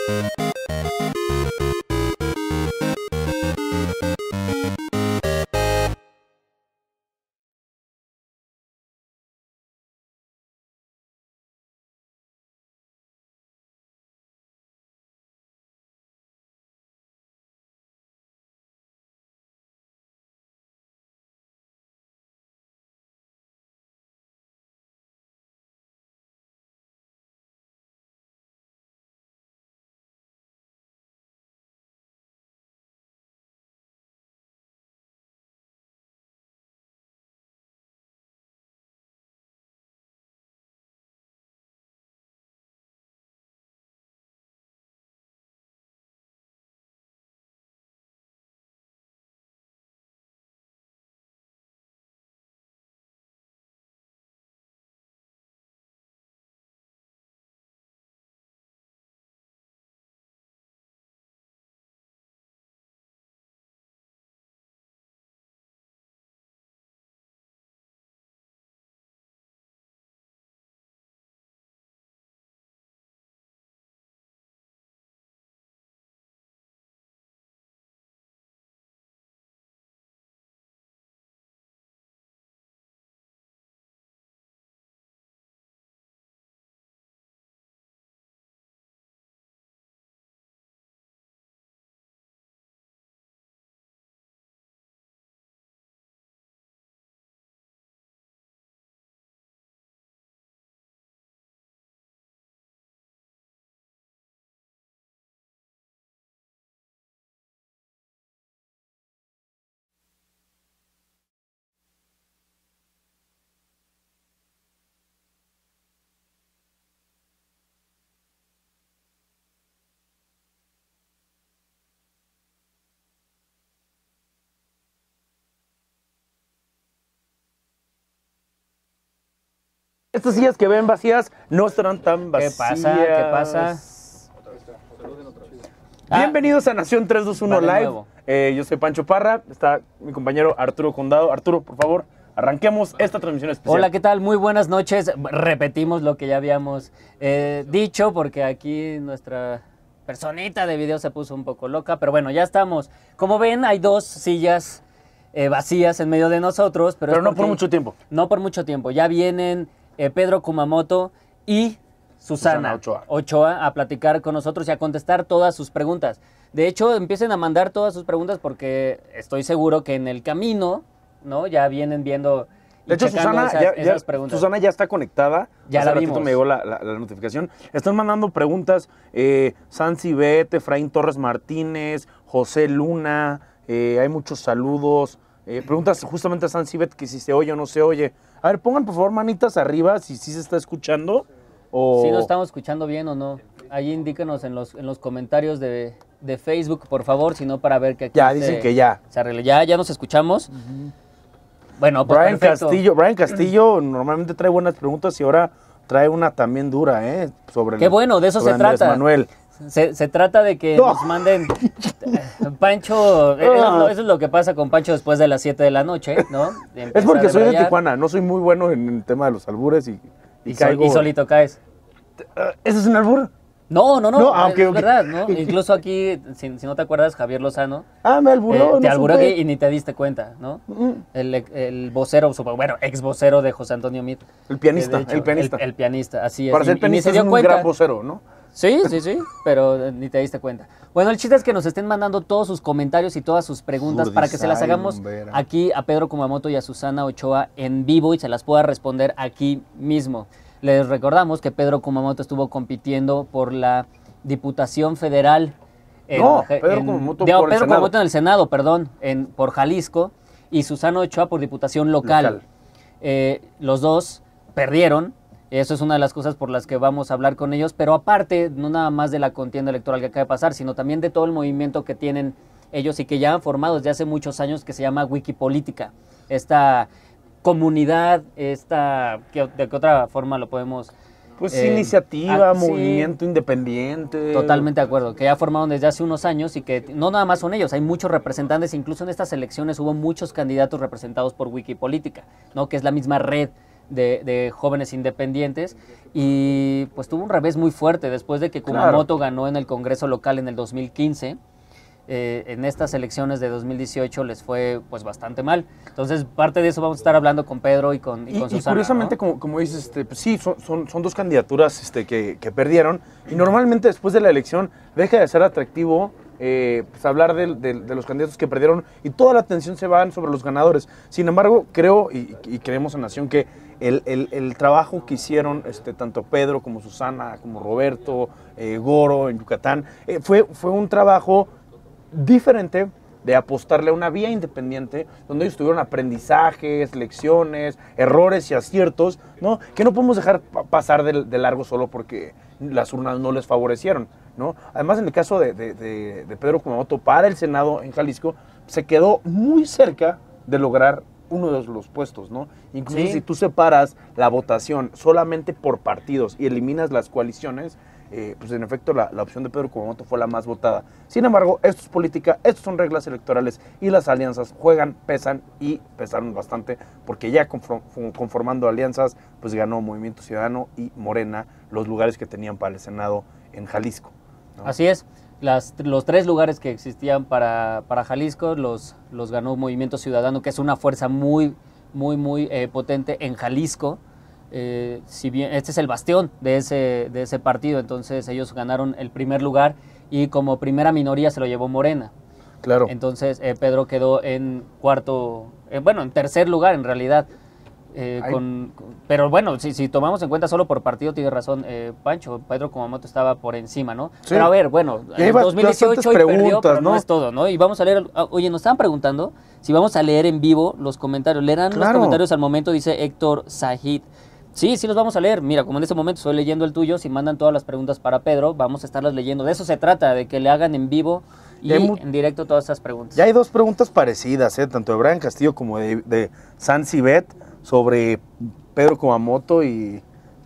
Estas sillas que ven vacías no estarán tan vacías. ¿Qué pasa? ¿Qué pasa? Bienvenidos a Nación 321 Live. Yo soy Pancho Parra, está mi compañero Arturo Condado. Arturo, por favor, arranquemos esta transmisión especial. Hola, ¿qué tal? Muy buenas noches. Repetimos lo que ya habíamos dicho porque aquí nuestra personita de video se puso un poco loca, pero bueno, ya estamos. Como ven, hay dos sillas vacías en medio de nosotros. Pero no por mucho tiempo. No por mucho tiempo. Ya vienen Pedro Kumamoto y Susana Ochoa a platicar con nosotros y a contestar todas sus preguntas. De hecho, empiecen a mandar todas sus preguntas porque estoy seguro que en el camino, ¿no? Ya vienen viendo. De hecho, Susana, esas preguntas. Susana ya está conectada. Ya la vimos. Me llegó la notificación. Están mandando preguntas. Sansi Bet, Efraín Torres Martínez, José Luna. Hay muchos saludos. Preguntas justamente a Sansi Bet que si se oye o no se oye. A ver, pongan por favor manitas arriba si sí se está escuchando. O... si nos estamos escuchando bien o no. Ahí indíquenos en los comentarios de Facebook, por favor, si no para ver que aquí ya, dicen que ya. Se arregla. ¿Ya nos escuchamos? Bueno, pues Brian Castillo normalmente trae buenas preguntas y ahora trae una también dura, sobre qué bueno, de eso se Andrés trata. Manuel. Se trata de que nos manden Pancho, eso es lo que pasa con Pancho después de las 7 de la noche, ¿no? Es porque soy de Tijuana, no soy muy bueno en el tema de los albures y caigo... Y solito caes. ¿Ese es un albur? No, okay. Es verdad, ¿no? Incluso aquí, si no te acuerdas, Javier Lozano. Me alburó. Te alburó aquí y ni te diste cuenta, ¿no? El vocero, bueno, ex vocero de José Antonio Meade. El pianista, hecho, el pianista, así es. Para ser pianista es un gran vocero, ¿no? Sí, pero ni te diste cuenta. Bueno, el chiste es que nos estén mandando todos sus comentarios y todas sus preguntas para que se las hagamos aquí a Pedro Kumamoto y a Susana Ochoa en vivo y se las pueda responder aquí mismo. Les recordamos que Pedro Kumamoto estuvo compitiendo por la Diputación Federal. Pedro Kumamoto en el Senado, perdón, por Jalisco, y Susana Ochoa por Diputación local. Los dos perdieron. Eso es una de las cosas por las que vamos a hablar con ellos, pero aparte, no nada más de la contienda electoral que acaba de pasar, sino también de todo el movimiento que tienen ellos y que ya han formado desde hace muchos años, que se llama Wikipolítica. Esta comunidad, ¿de qué otra forma lo podemos...? Pues iniciativa, movimiento independiente. Totalmente de acuerdo, que ya formaron desde hace unos años y que no nada más son ellos, hay muchos representantes, incluso en estas elecciones hubo muchos candidatos representados por Wikipolítica, ¿no? Que es la misma red de jóvenes independientes, y pues tuvo un revés muy fuerte después de que Kumamoto ganó en el Congreso local en el 2015. En estas elecciones de 2018 les fue pues bastante mal. Entonces, parte de eso vamos a estar hablando con Pedro y con Susana. Y curiosamente, ¿no? como dices, pues sí, son dos candidaturas que perdieron, y normalmente después de la elección deja de ser atractivo pues hablar de los candidatos que perdieron, y toda la atención se va sobre los ganadores. Sin embargo, creo y creemos en Nación que el trabajo que hicieron tanto Pedro como Susana, como Roberto, Goro en Yucatán, fue un trabajo diferente de apostarle a una vía independiente donde ellos tuvieron aprendizajes, lecciones, errores y aciertos, ¿no? Que no podemos dejar pasar de largo solo porque las urnas no les favorecieron, ¿no? Además, en el caso de Pedro Kumamoto para el Senado en Jalisco, se quedó muy cerca de lograr uno de los puestos, ¿no? Incluso si tú separas la votación solamente por partidos y eliminas las coaliciones, pues en efecto la opción de Pedro Kumamoto fue la más votada. Sin embargo, esto es política, esto son reglas electorales, y las alianzas juegan, pesan, y pesaron bastante, porque ya conformando alianzas, pues ganó Movimiento Ciudadano y Morena los lugares que tenían para el Senado en Jalisco, ¿no? Así es. Los 3 lugares que existían para Jalisco los ganó Movimiento Ciudadano, que es una fuerza muy potente en Jalisco. Si bien este es el bastión de ese partido, entonces ellos ganaron el primer lugar, y como primera minoría se lo llevó Morena. Claro. Entonces Pedro quedó en en tercer lugar en realidad. Pero bueno, si tomamos en cuenta solo por partido, tiene razón Pancho, Pedro Kumamoto estaba por encima, ¿no? Sí. Pero a ver, bueno, en 2018 perdió, pero no es todo, ¿no? Y vamos a leer, oye, nos estaban preguntando si vamos a leer en vivo los comentarios. Leerán los comentarios al momento, dice Héctor Zahid. Sí, los vamos a leer. Mira, como en este momento estoy leyendo el tuyo, si mandan todas las preguntas para Pedro, vamos a estarlas leyendo. De eso se trata, de que le hagan en vivo y en directo todas esas preguntas. Ya hay 2 preguntas parecidas, tanto de Brian Castillo como de Sansi Bet, sobre Pedro Kumamoto y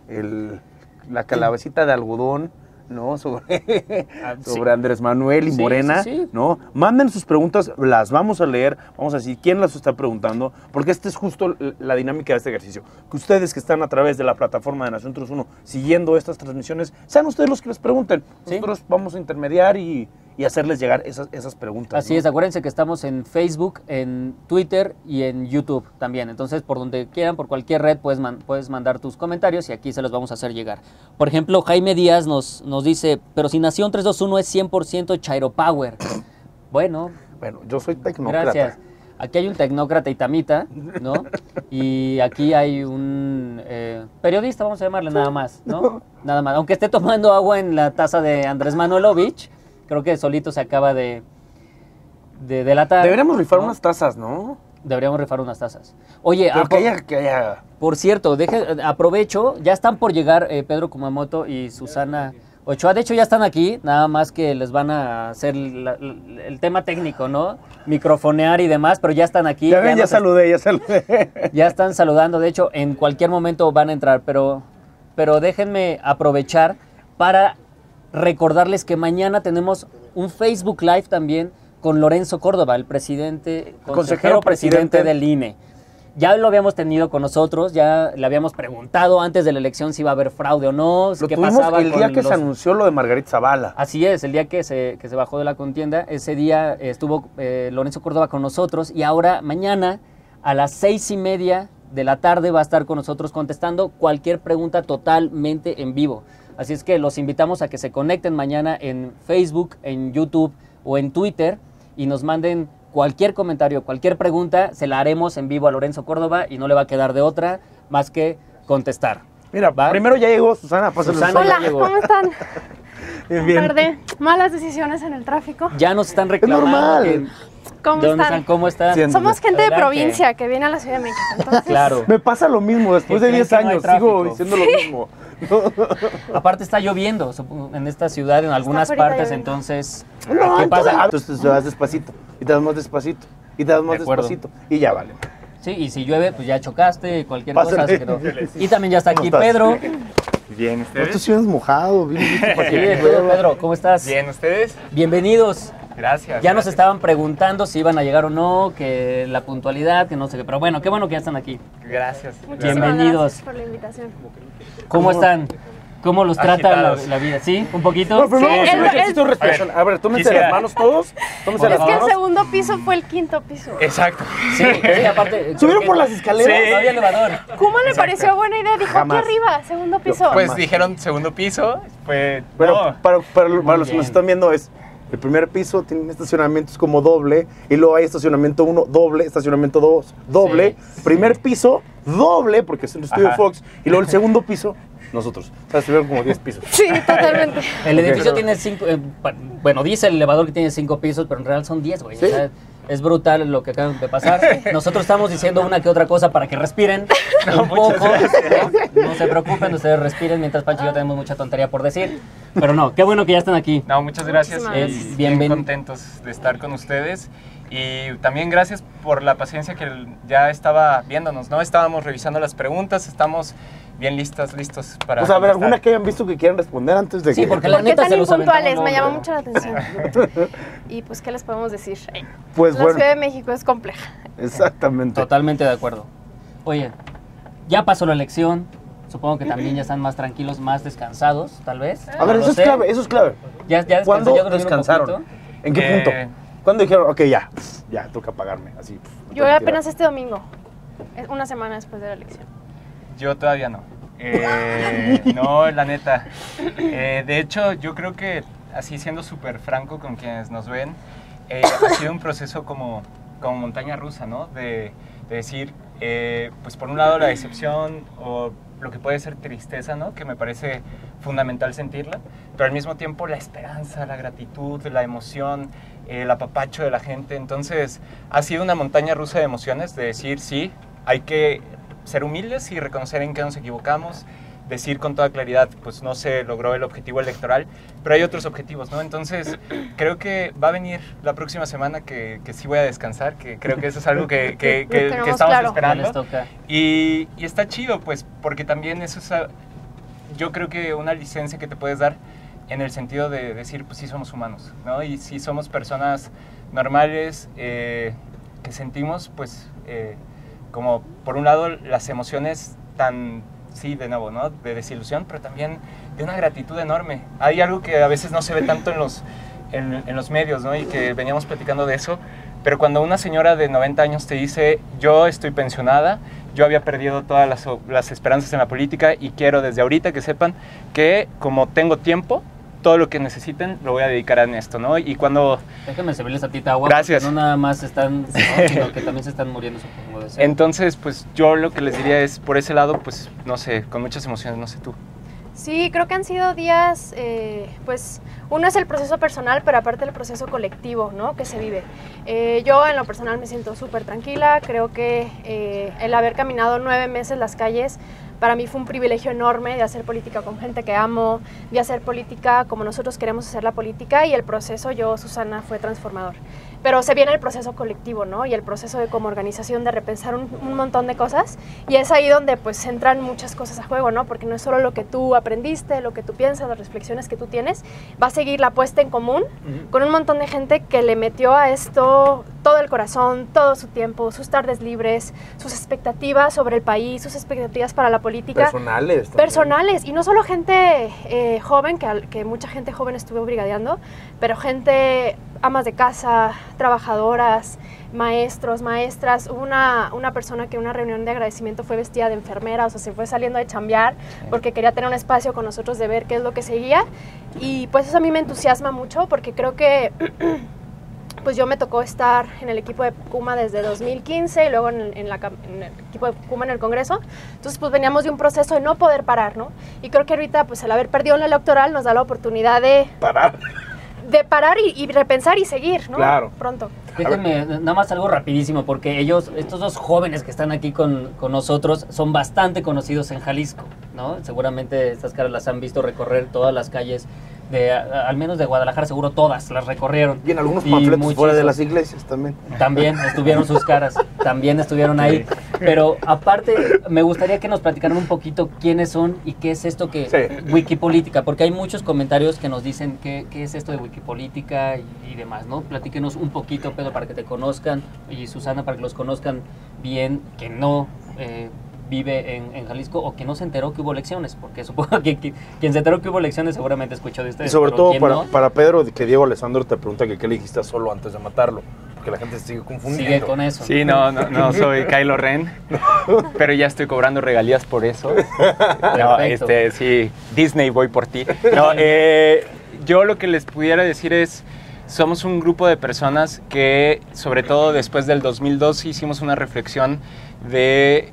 la calabacita de algodón, ¿no? Sobre Andrés Manuel y Morena, ¿no? Manden sus preguntas, las vamos a leer, vamos a decir quién las está preguntando, porque esta es justo la dinámica de este ejercicio. Que ustedes que están a través de la plataforma de Nación Trus 1 siguiendo estas transmisiones, sean ustedes los que les pregunten. Nosotros vamos a intermediar y hacerles llegar esas preguntas. Así es, acuérdense que estamos en Facebook, en Twitter y en YouTube también. Entonces, por donde quieran, por cualquier red, puedes mandar tus comentarios y aquí se los vamos a hacer llegar. Por ejemplo, Jaime Díaz nos dice, pero si Nación 321 es 100% Chairo Power. Bueno, yo soy tecnócrata. Gracias. Aquí hay un tecnócrata itamita, ¿no? Y aquí hay un periodista, vamos a llamarle nada más, ¿no? Nada más. Aunque esté tomando agua en la taza de Andrés Manuelovich, creo que solito se acaba de delatar. Deberíamos rifar unas tazas, ¿no? Deberíamos rifar unas tazas. Oye, que haya... Por cierto, aprovecho, ya están por llegar Pedro Kumamoto y Susana Ochoa. De hecho, ya están aquí, nada más que les van a hacer el tema técnico, ¿no? Microfonear y demás, pero ya están aquí. Ya saludé. Ya están saludando, de hecho, en cualquier momento van a entrar, pero déjenme aprovechar para recordarles que mañana tenemos un Facebook Live también con Lorenzo Córdoba, el consejero presidente del INE. Ya lo habíamos tenido con nosotros, ya le habíamos preguntado antes de la elección si iba a haber fraude o no, qué pasaba el día que se anunció lo de Margarita Zavala. Así es, el día que se bajó de la contienda, ese día estuvo Lorenzo Córdoba con nosotros, y ahora mañana a las 6:30 de la tarde va a estar con nosotros contestando cualquier pregunta totalmente en vivo. Así es que los invitamos a que se conecten mañana en Facebook, en YouTube o en Twitter y nos manden cualquier comentario, cualquier pregunta, se la haremos en vivo a Lorenzo Córdoba y no le va a quedar de otra más que contestar. Mira, primero ya llegó Susana. Hola, ¿cómo están? Bien. Tarde, malas decisiones en el tráfico. Ya nos están reclamando. Es normal. ¿Cómo están? Sí, somos gente Adelante. de provincia que viene a la Ciudad de México. Entonces, Claro. Me pasa lo mismo, después de 10 años sigo diciendo lo mismo. Aparte está lloviendo en esta ciudad en algunas ahorita partes, lloviendo. entonces ¿Qué pasa? Entonces te vas despacito, y te das más despacito, y te das más De acuerdo. despacito, y ya vale. sí, y si llueve, pues ya chocaste, cualquier Pásale. cosa. Se quedó. Y también ya está aquí ¿Cómo estás? Pedro. Bien, Tú ¿ustedes? sí vienes mojado, vienes listo para Sí, que Pedro, ¿cómo estás? Bien, ¿ustedes? Bienvenidos Gracias. Ya nos estaban preguntando si iban a llegar o no, que la puntualidad, que no sé qué. Pero bueno, qué bueno que ya están aquí. Gracias. Muchísimas gracias por la invitación. ¿Cómo están? ¿Cómo los trata la vida? ¿Sí? ¿Un poquito? No, pero Sí, vamos a hacer un el- ejercicio de respiración. A ver, tómense quisiera- las manos todos. Tómense Es las que el manos. segundo piso fue el quinto piso. Exacto. Sí, es que aparte... ¿Subieron por las escaleras? Sí. No había elevador. ¿Cómo le Exacto. pareció buena idea? Dijo, Jamás. aquí arriba, segundo piso. Pues Jamás. dijeron segundo piso, pues Pero no. para los que bien. nos están viendo es, el primer piso tiene estacionamientos como doble, y luego hay estacionamiento 1, doble, estacionamiento 2, doble, Sí, primer piso, doble, porque es el estudio Ajá. Fox, y luego el segundo piso, nosotros. O sea, estuvieron como 10 pisos. Sí, totalmente. El edificio Ok. tiene 5... bueno, dice el elevador que tiene 5 pisos, pero en realidad son 10, güey. ¿Sí? O sea, es brutal lo que acaban de pasar. Nosotros estamos diciendo una que otra cosa para que respiren un poco. No se preocupen, ustedes respiren, mientras Pancho y yo tenemos mucha tontería por decir. Pero no, qué bueno que ya están aquí. No, muchas gracias. Muchísimas Y gracias. bien Bienven- contentos de estar con ustedes. Y también gracias por la paciencia que ya estaba viéndonos, ¿no? Estábamos revisando las preguntas, estamos bien listos para O sea, a ver, contestar. alguna que hayan visto que quieran responder antes de que... Sí, porque la Porque neta tan se los impuntuales, aventaron, me ¿no? llama mucho la atención. Y pues, ¿qué les podemos decir? Pues La bueno, Ciudad de México es compleja. exactamente. Totalmente de acuerdo. Oye, ya pasó la elección. Supongo que también ya están más tranquilos, más descansados, tal vez. A ver, No eso lo es sé. clave, eso es clave. ¿Ya descansó? ¿Cuándo ¿Ya durmieron un descansaron? poquito? ¿En qué punto? ¿Cuándo dijeron, ok, ya, toca pagarme? Así. Yo apenas este domingo, una semana después de la elección. Yo todavía no. No, la neta. De hecho, yo creo que, así siendo súper franco con quienes nos ven, ha sido un proceso como montaña rusa, ¿no? De decir, pues por un lado la decepción o lo que puede ser tristeza, ¿no? Que me parece fundamental sentirla, pero al mismo tiempo la esperanza, la gratitud, la emoción, el apapacho de la gente. Entonces, ha sido una montaña rusa de emociones, de decir, sí, hay que ser humildes y reconocer en qué nos equivocamos, decir con toda claridad, pues no se logró el objetivo electoral, pero hay otros objetivos, ¿no? Entonces, creo que va a venir la próxima semana que sí voy a descansar, que creo que eso es algo que tenemos estamos claro. Ya esperando. les toca. Y está chido, pues, porque también eso es, yo creo que una licencia que te puedes dar en el sentido de decir, pues sí somos humanos, ¿no? Y sí somos personas normales que sentimos, pues, como por un lado las emociones tan, sí, de nuevo, ¿no? De desilusión, pero también de una gratitud enorme. Hay algo que a veces no se ve tanto en los medios, ¿no? Y que veníamos platicando de eso, pero cuando una señora de 90 años te dice, yo estoy pensionada, yo había perdido todas las esperanzas en la política y quiero desde ahorita que sepan que como tengo tiempo, todo lo que necesiten lo voy a dedicar a esto, ¿no? Y cuando... Déjenme servirles a ti agua. Gracias. porque No nada más están, ¿no? Sino que también se están muriendo, supongo de ser. Entonces, pues yo lo que les diría es, por ese lado, pues, no sé, con muchas emociones, no sé tú. Sí, creo que han sido días, pues uno es el proceso personal, pero aparte el proceso colectivo, ¿no? Que se vive. Yo en lo personal me siento súper tranquila, creo que el haber caminado 9 meses las calles para mí fue un privilegio enorme de hacer política con gente que amo, de hacer política como nosotros queremos hacer la política y el proceso, yo, Susana, fue transformador. Pero se viene el proceso colectivo, ¿no? Y el proceso de como organización de repensar un montón de cosas y es ahí donde pues entran muchas cosas a juego, ¿no? Porque no es solo lo que tú aprendiste, lo que tú piensas, las reflexiones que tú tienes, va a seguir la puesta en común con un montón de gente que le metió a esto todo el corazón, todo su tiempo, sus tardes libres, sus expectativas sobre el país, sus expectativas para la política. Personales. también. Personales, y no solo gente joven, que mucha gente joven estuvo brigadeando, pero gente, amas de casa, trabajadoras, maestros, maestras. Hubo una persona que en una reunión de agradecimiento fue vestida de enfermera, o sea, se fue saliendo de chambear porque quería tener un espacio con nosotros de ver qué es lo que seguía. Y pues eso a mí me entusiasma mucho porque creo que pues yo me tocó estar en el equipo de Puma desde 2015 y luego en el equipo de Puma en el Congreso. Entonces, pues veníamos de un proceso de no poder parar, ¿no? Y creo que ahorita, pues el haber perdido en la electoral nos da la oportunidad de parar y repensar y seguir, ¿no? Claro. Pronto. Déjenme nada más algo rapidísimo, porque ellos, estos dos jóvenes que están aquí con nosotros, son bastante conocidos en Jalisco, ¿no? Seguramente estas caras las han visto recorrer todas las calles, al menos de Guadalajara, seguro todas las recorrieron. Y en algunos panfletos fuera de muchísimos. las iglesias también. También estuvieron sus caras, también estuvieron ahí. Pero aparte, me gustaría que nos platicaran un poquito quiénes son y qué es esto que Wikipolítica, porque hay muchos comentarios que nos dicen qué es esto de Wikipolítica y demás, ¿no? Platíquenos un poquito, Pedro, para que te conozcan, y Susana, para que los conozcan bien, que no vive en Jalisco o que no se enteró que hubo elecciones, porque supongo que quien se enteró que hubo elecciones seguramente escuchó de ustedes. Y sobre todo no, para Pedro, que Diego Alessandro te pregunta que qué le dijiste solo antes de matarlo, porque la gente se sigue confundiendo. Sigue con eso. Sí, no soy Kylo Ren, pero ya estoy cobrando regalías por eso. No, sí, Disney, voy por ti. No, yo lo que les pudiera decir es, somos un grupo de personas que, sobre todo después del 2002, hicimos una reflexión de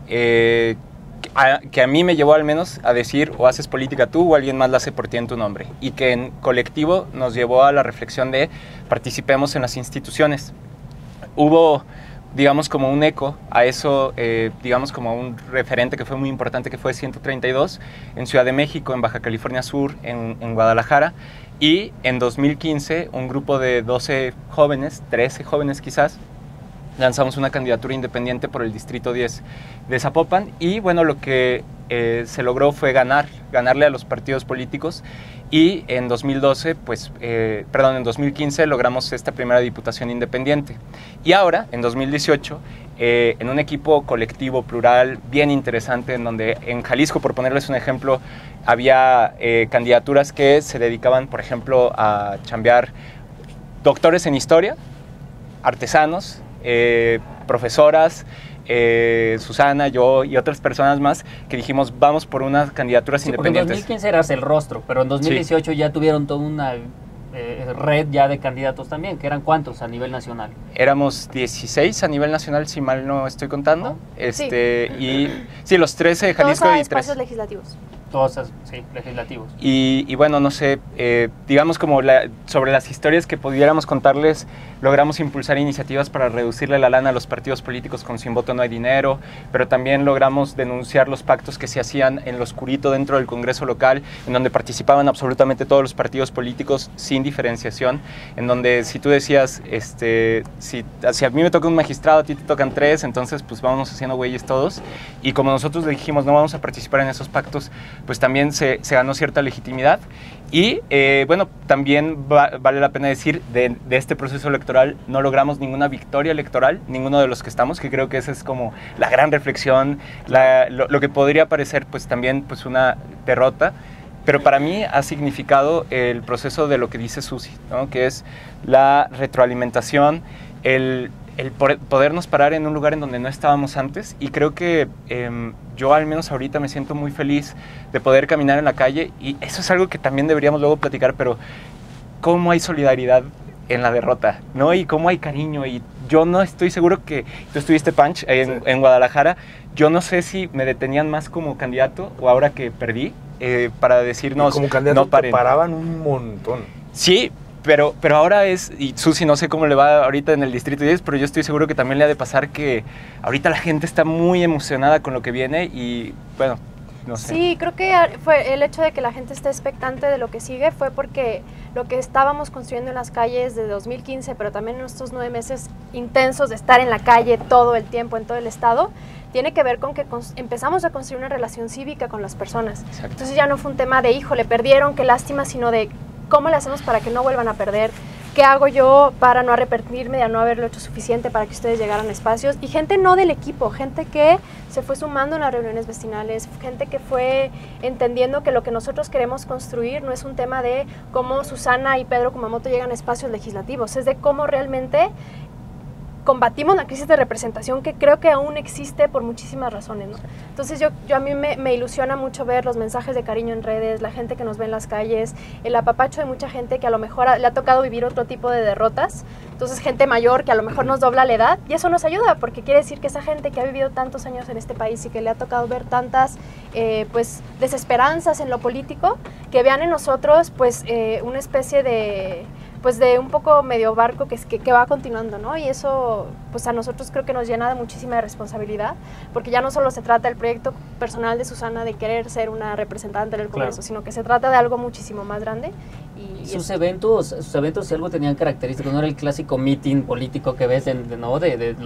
que a mí me llevó al menos a decir, o haces política tú o alguien más la hace por ti en tu nombre, y que en colectivo nos llevó a la reflexión de participemos en las instituciones. Hubo, digamos, como un eco a eso, digamos, como un referente que fue muy importante, que fue 132 en Ciudad de México, en Baja California Sur, en Guadalajara, y en 2015 un grupo de 12 jóvenes, 13 jóvenes quizás, lanzamos una candidatura independiente por el Distrito 10 de Zapopan, y bueno, lo que se logró fue ganarle a los partidos políticos, y en 2012, en 2015 logramos esta primera diputación independiente. Y ahora, en 2018, en un equipo colectivo, plural, bien interesante, en donde en Jalisco, por ponerles un ejemplo, había candidaturas que se dedicaban, por ejemplo, a chambear doctores en historia, artesanos, profesoras, Susana, yo y otras personas más, que dijimos vamos por unas candidaturas independientes. En 2015 eras el rostro, pero en 2018 ya tuvieron toda una red ya de candidatos también, que eran ¿cuántos a nivel nacional? Éramos 16 a nivel nacional, si mal no estoy contando. Y sí, los 13 de Jalisco. Todos a y espacios 3 legislativos. Todos, sí, legislativos. Y bueno, no sé, digamos como sobre las historias que pudiéramos contarles, logramos impulsar iniciativas para reducirle la lana a los partidos políticos con Sin Voto No Hay Dinero, pero también logramos denunciar los pactos que se hacían en lo oscurito dentro del Congreso local, en donde participaban absolutamente todos los partidos políticos sin diferenciación, en donde si tú decías, si a mí me toca un magistrado, a ti te tocan 3, entonces pues vámonos haciendo güeyes todos, y como nosotros le dijimos no vamos a participar en esos pactos, pues también se ganó cierta legitimidad. Y bueno, también vale la pena decir, de este proceso electoral no logramos ninguna victoria electoral, ninguno de los que estamos, que creo que esa es como la gran reflexión, lo que podría parecer pues también pues una derrota, pero para mí ha significado el proceso de lo que dice Susi, ¿no? Que es la retroalimentación, el podernos parar en un lugar en donde no estábamos antes, y creo que yo al menos ahorita me siento muy feliz de poder caminar en la calle, y eso es algo que también deberíamos luego platicar, pero cómo hay solidaridad en la derrota, ¿no? Y cómo hay cariño, y yo no estoy seguro que tú estuviste, Panch, en Guadalajara, yo no sé si me detenían más como candidato o ahora que perdí, para decirnos, como candidato no paren. te paraban un montón. Sí, pero ahora y Susi, no sé cómo le va ahorita en el Distrito 10, pero yo estoy seguro que también le ha de pasar que ahorita la gente está muy emocionada con lo que viene y, bueno, no sé. Sí, creo que fue el hecho de que la gente esté expectante de lo que sigue fue porque lo que estábamos construyendo en las calles de 2015, pero también en estos 9 meses intensos de estar en la calle todo el tiempo en todo el estado, tiene que ver con que empezamos a construir una relación cívica con las personas. Exacto. Entonces ya no fue un tema de, híjole, perdieron, qué lástima, sino de cómo le hacemos para que no vuelvan a perder, qué hago yo para no arrepentirme de no haberlo hecho suficiente para que ustedes llegaran a espacios, y gente no del equipo, gente que se fue sumando en las reuniones vecinales, gente que fue entendiendo que lo que nosotros queremos construir no es un tema de cómo Susana y Pedro Kumamoto llegan a espacios legislativos, es de cómo realmente combatimos la crisis de representación que creo que aún existe por muchísimas razones, ¿no? Entonces a mí me ilusiona mucho ver los mensajes de cariño en redes, la gente que nos ve en las calles, el apapacho de mucha gente que a lo mejor le ha tocado vivir otro tipo de derrotas, entonces gente mayor que a lo mejor nos dobla la edad, y eso nos ayuda porque quiere decir que esa gente que ha vivido tantos años en este país y que le ha tocado ver tantas pues desesperanzas en lo político, que vean en nosotros pues una especie de un poco medio barco que va continuando, ¿no? Y eso, pues a nosotros creo que nos llena de muchísima responsabilidad, porque ya no solo se trata del proyecto personal de Susana de querer ser una representante del Congreso, claro, sino que se trata de algo muchísimo más grande. Y sus eventos si algo tenían características, no era el clásico meeting político que ves de los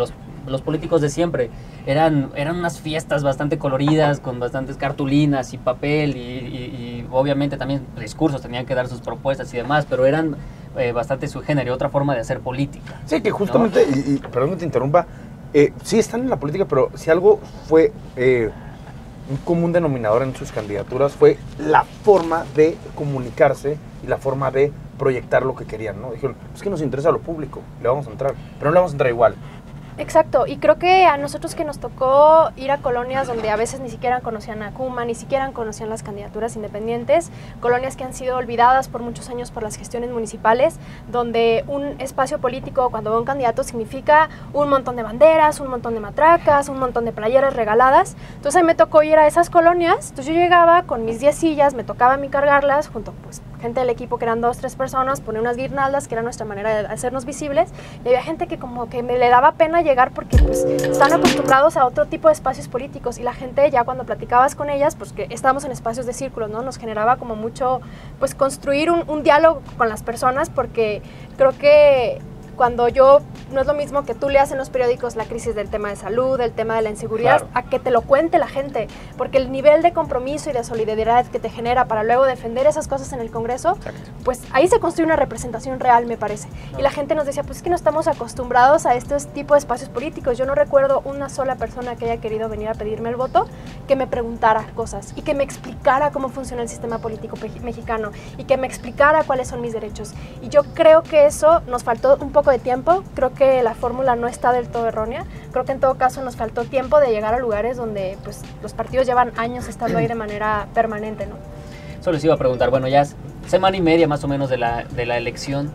los políticos de siempre. Eran unas fiestas bastante coloridas, con bastantes cartulinas y papel, y obviamente también discursos, tenían que dar sus propuestas y demás, pero eran bastante su género, otra forma de hacer política. Sí, que justamente, ¿no? y perdón que te interrumpa, sí están en la política, pero si algo fue un común denominador en sus candidaturas fue la forma de comunicarse y la forma de proyectar lo que querían, ¿no? Dijeron, es que nos interesa lo público, le vamos a entrar, pero no le vamos a entrar igual. Exacto, y creo que a nosotros que nos tocó ir a colonias donde a veces ni siquiera conocían a Kuma, ni siquiera conocían las candidaturas independientes, colonias que han sido olvidadas por muchos años por las gestiones municipales, donde un espacio político cuando va un candidato significa un montón de banderas, un montón de matracas, un montón de playeras regaladas. Entonces a mí me tocó ir a esas colonias, entonces yo llegaba con mis 10 sillas, me tocaba a mí cargarlas junto pues gente del equipo que eran 2, 3 personas, poner unas guirnaldas que era nuestra manera de hacernos visibles, y había gente que como que me le daba pena llegar porque pues están acostumbrados a otro tipo de espacios políticos, y la gente ya cuando platicabas con ellas, pues que estábamos en espacios de círculos, ¿no? Nos generaba como mucho pues construir un diálogo con las personas, porque creo que cuando no es lo mismo que tú leas en los periódicos la crisis del tema de salud, el tema de la inseguridad, claro, a que te lo cuente la gente, porque el nivel de compromiso y de solidaridad que te genera para luego defender esas cosas en el Congreso, exacto, pues ahí se construye una representación real, me parece. Y la gente nos decía, pues es que no estamos acostumbrados a este tipo de espacios políticos. Yo no recuerdo una sola persona que haya querido venir a pedirme el voto que me preguntara cosas y que me explicara cómo funciona el sistema político mexicano y que me explicara cuáles son mis derechos. Y yo creo que eso nos faltó un poco de tiempo, creo que la fórmula no está del todo errónea, creo que en todo caso nos faltó tiempo de llegar a lugares donde pues, los partidos llevan años estando ahí de manera permanente, ¿no? Solo les iba a preguntar, bueno, ya es semana y media más o menos de la elección,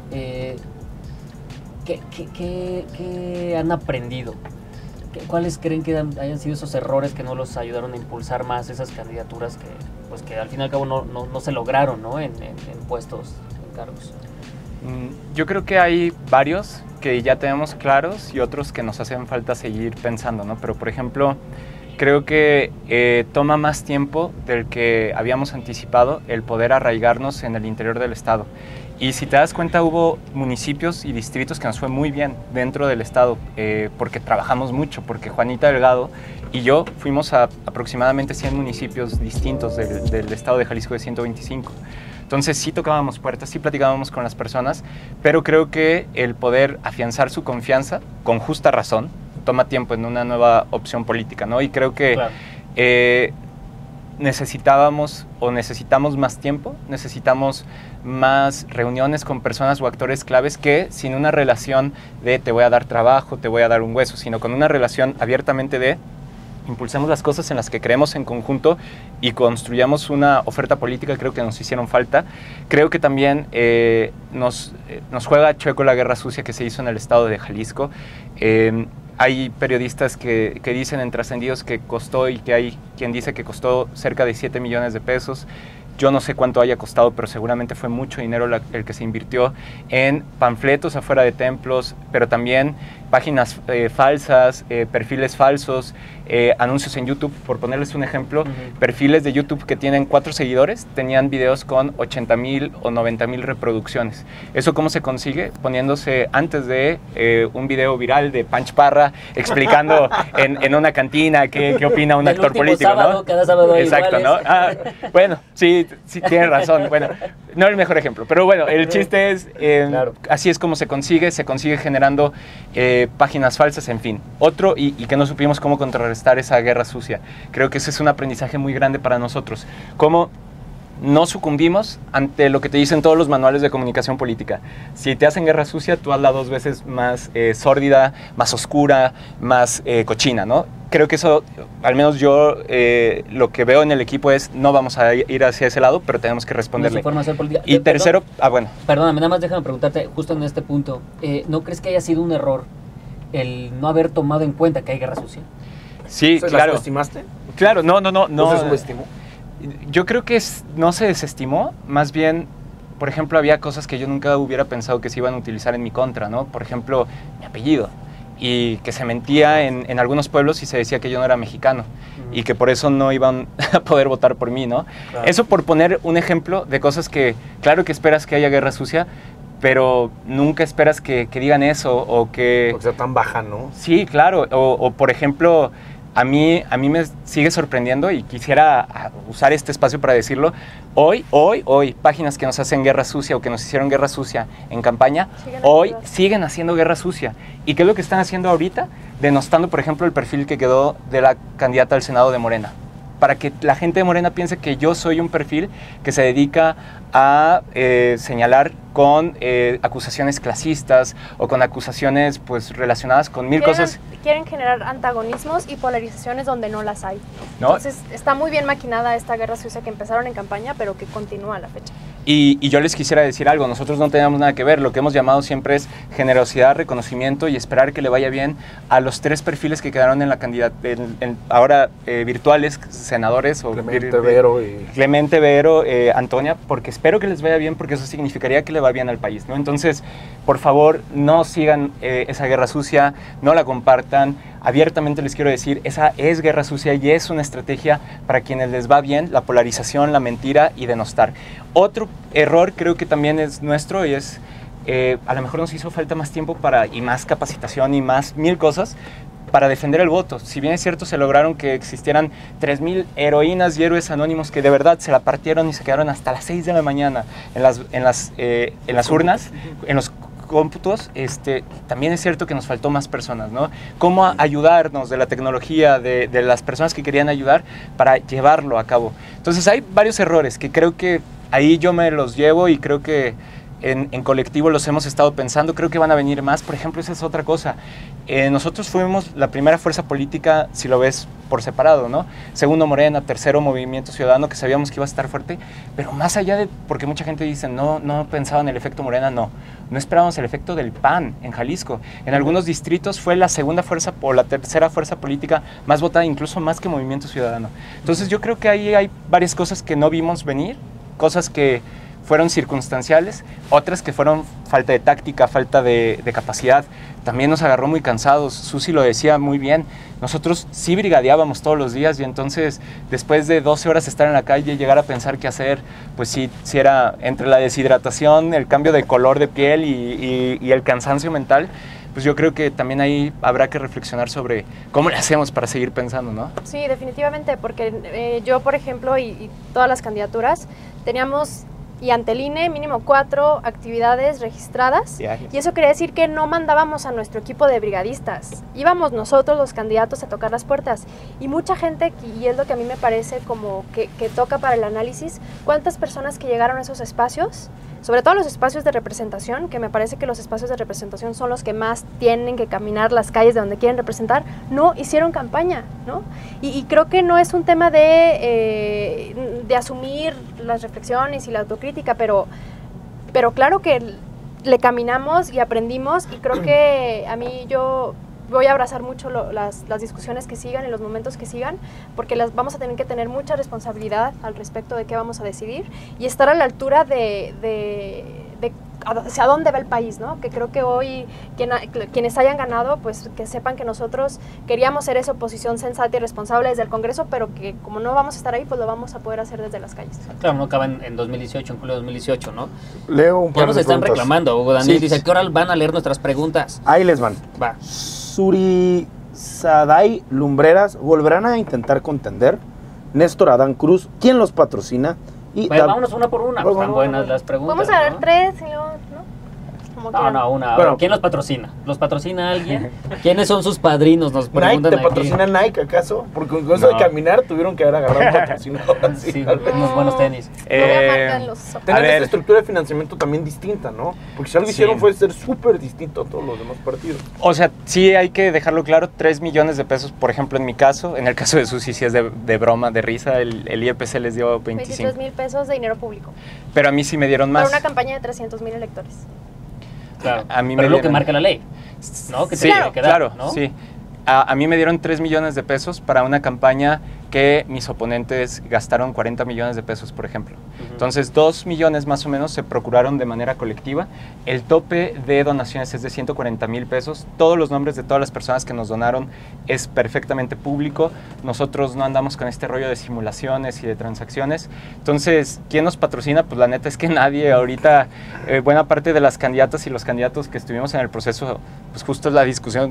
¿qué han aprendido? ¿Cuáles creen que hayan sido esos errores que no los ayudaron a impulsar más esas candidaturas que al fin y al cabo no se lograron, ¿no? en puestos, en cargos? Yo creo que hay varios que ya tenemos claros y otros que nos hacen falta seguir pensando, ¿no? Pero, por ejemplo, creo que toma más tiempo del que habíamos anticipado el poder arraigarnos en el interior del estado. Y si te das cuenta, hubo municipios y distritos que nos fue muy bien dentro del estado, porque trabajamos mucho, porque Juanita Delgado y yo fuimos a aproximadamente 100 municipios distintos del estado de Jalisco de 125. Entonces sí tocábamos puertas, sí platicábamos con las personas, pero creo que el poder afianzar su confianza, con justa razón, toma tiempo en una nueva opción política, ¿no? Y creo que claro, necesitamos más tiempo, necesitamos más reuniones con personas o actores claves que sin una relación de te voy a dar trabajo, te voy a dar un hueso, sino con una relación abiertamente de impulsemos las cosas en las que creemos en conjunto y construyamos una oferta política. Creo que nos hicieron falta. Creo que también nos juega chueco la guerra sucia que se hizo en el estado de Jalisco. Hay periodistas que dicen en Trascendidos que costó, y que hay quien dice que costó cerca de 7 millones de pesos. Yo no sé cuánto haya costado, pero seguramente fue mucho dinero el que se invirtió en panfletos afuera de templos, pero también páginas falsas, perfiles falsos, anuncios en YouTube. Por ponerles un ejemplo, perfiles de YouTube que tienen 4 seguidores tenían videos con 80,000 o 90,000 reproducciones. ¿Eso cómo se consigue? Poniéndose antes de un video viral de Panch Parra explicando en una cantina qué opina un actor político, sábado, ¿no? Cada sábado exacto, iguales. ¿no? Bueno, sí, tienes razón. Bueno, no es el mejor ejemplo, pero bueno, el chiste es, claro, así es como se consigue generando páginas falsas, en fin. Otro, y que no supimos cómo contrarrestar esa guerra sucia. Creo que ese es un aprendizaje muy grande para nosotros. Cómo no sucumbimos ante lo que te dicen todos los manuales de comunicación política. Si te hacen guerra sucia, tú hazla 2 veces más sórdida, más oscura, más cochina, ¿no? Creo que eso, al menos yo, lo que veo en el equipo es no vamos a ir hacia ese lado, pero tenemos que responderle. Y tercero, bueno. Perdóname, nada más déjame preguntarte justo en este punto. ¿No crees que haya sido un error el no haber tomado en cuenta que hay guerra sucia? Sí, claro. ¿Las estimaste? Claro, no. ¿No se subestimó? Yo creo que no se desestimó, más bien, por ejemplo, había cosas que yo nunca hubiera pensado que se iban a utilizar en mi contra, ¿no? Por ejemplo, mi apellido, y que se mentía en algunos pueblos y se decía que yo no era mexicano, y que por eso no iban a poder votar por mí, ¿no? Claro. Eso por poner un ejemplo de cosas que, claro que esperas que haya guerra sucia, pero nunca esperas que digan eso o que... Porque sea tan baja, ¿no? Sí, claro, o por ejemplo, a mí me sigue sorprendiendo y quisiera usar este espacio para decirlo. Hoy, páginas que nos hacen guerra sucia o que nos hicieron guerra sucia en campaña, hoy siguen haciendo guerra sucia. ¿Y qué es lo que están haciendo ahorita? Denostando, por ejemplo, el perfil que quedó de la candidata al Senado de Morena, para que la gente de Morena piense que yo soy un perfil que se dedica a señalar con acusaciones clasistas o con acusaciones pues relacionadas con mil cosas. Quieren generar antagonismos y polarizaciones donde no las hay. ¿No? Entonces está muy bien maquinada esta guerra sucia que empezaron en campaña, pero que continúa a la fecha. Y yo les quisiera decir algo, nosotros no tenemos nada que ver, lo que hemos llamado siempre es generosidad, reconocimiento y esperar que le vaya bien a los 3 perfiles que quedaron en la candidatura, ahora virtuales, senadores. Clemente Vero, Antonia, porque espero que les vaya bien, porque eso significaría que le va bien al país, ¿no? Entonces, por favor, no sigan esa guerra sucia, no la compartan. Abiertamente les quiero decir, esa es guerra sucia y es una estrategia para quienes les va bien, la polarización, la mentira y denostar. Otro error creo que también es nuestro y es, a lo mejor nos hizo falta más tiempo y más capacitación y más mil cosas para defender el voto. Si bien es cierto, se lograron que existieran 3,000 heroínas y héroes anónimos que de verdad se la partieron y se quedaron hasta las 6 de la mañana en las urnas, en los cómputos, también es cierto que nos faltó más personas, ¿no? Cómo ayudarnos de la tecnología, de las personas que querían ayudar para llevarlo a cabo. Entonces hay varios errores que creo que ahí yo me los llevo y creo que en colectivo los hemos estado pensando, creo que van a venir más. Por ejemplo, esa es otra cosa. Nosotros fuimos la primera fuerza política, si lo ves por separado, ¿no? Segundo Morena, tercero Movimiento Ciudadano, que sabíamos que iba a estar fuerte, pero más allá de, porque mucha gente dice, no pensaban en el efecto Morena, no esperábamos el efecto del PAN en Jalisco. En algunos distritos fue la segunda fuerza o la tercera fuerza política más votada, incluso más que Movimiento Ciudadano. Entonces yo creo que ahí hay varias cosas que no vimos venir, cosas que fueron circunstanciales, otras que fueron falta de táctica, falta de capacidad. También nos agarró muy cansados, Susi lo decía muy bien, nosotros sí brigadeábamos todos los días y entonces después de 12 horas estar en la calle, llegar a pensar qué hacer, pues sí era entre la deshidratación, el cambio de color de piel y el cansancio mental. Pues yo creo que también ahí habrá que reflexionar sobre cómo le hacemos para seguir pensando, ¿no? Sí, definitivamente, porque yo, por ejemplo, y todas las candidaturas, teníamos... Y ante el INE, mínimo 4 actividades registradas. Y eso quería decir que no mandábamos a nuestro equipo de brigadistas. Íbamos nosotros, los candidatos, a tocar las puertas. Y mucha gente, y es lo que a mí me parece como que toca para el análisis, ¿cuántas personas que llegaron a esos espacios? Sobre todo los espacios de representación, que me parece que los espacios de representación son los que más tienen que caminar las calles de donde quieren representar, no hicieron campaña, ¿no? Y creo que no es un tema de asumir las reflexiones y la autocrítica, pero claro que le caminamos y aprendimos, y creo que a mí yo voy a abrazar mucho las discusiones que sigan y los momentos que sigan, porque vamos a tener que tener mucha responsabilidad al respecto de qué vamos a decidir y estar a la altura de hacia dónde va el país, ¿no? Que creo que hoy quienes hayan ganado, pues que sepan que nosotros queríamos ser esa oposición sensata y responsable desde el Congreso, pero que como no vamos a estar ahí, pues lo vamos a poder hacer desde las calles. Claro, no acaba en 2018, en julio de 2018, ¿no? Leo un par ya nos de están preguntas. reclamando, Hugo Daniel Sí. dice, ¿a qué hora van a leer nuestras preguntas? Ahí les van. Va. Surizaday Lumbreras, ¿volverán a intentar contender? Néstor Adán Cruz, ¿quién los patrocina? Y Bueno, vámonos una por una, pues, están buenas las preguntas. Vamos a dar ¿no? 3 y luego, ¿no? Como quieran. No, una. Bueno. ¿Quién los patrocina? ¿Los patrocina alguien? ¿Quiénes son sus padrinos? Nos Nike, preguntan ¿te aquí. patrocina Nike acaso? Porque con eso No. de caminar tuvieron que haber agarrado un patrocinador así. Sí, unos buenos tenis. Todavía marcan los Tener A ver. esta estructura de financiamiento también distinta, ¿no? Porque si algo Sí. hicieron fue ser súper distinto a todos los demás partidos. O sea, sí hay que dejarlo claro, 3 millones de pesos, por ejemplo, en mi caso. En el caso de Susi sí es de broma, de risa. El IEPC les dio 25. 23,000 pesos de dinero público. Pero a mí sí me dieron Para más. una campaña de 300,000 electores. Claro. A mí Pero me es lo que dieron- marca la ley, ¿no? Que te Sí, tiene que dar, claro, ¿no? sí. A mí me dieron 3 millones de pesos para una campaña que mis oponentes gastaron 40 millones de pesos, por ejemplo. Entonces, 2 millones más o menos se procuraron de manera colectiva. El tope de donaciones es de 140,000 pesos. Todos los nombres de todas las personas que nos donaron es perfectamente público. Nosotros no andamos con este rollo de simulaciones y de transacciones. Entonces, ¿quién nos patrocina? Pues la neta es que nadie. Ahorita, buena parte de las candidatas y los candidatos que estuvimos en el proceso, pues justo es la discusión,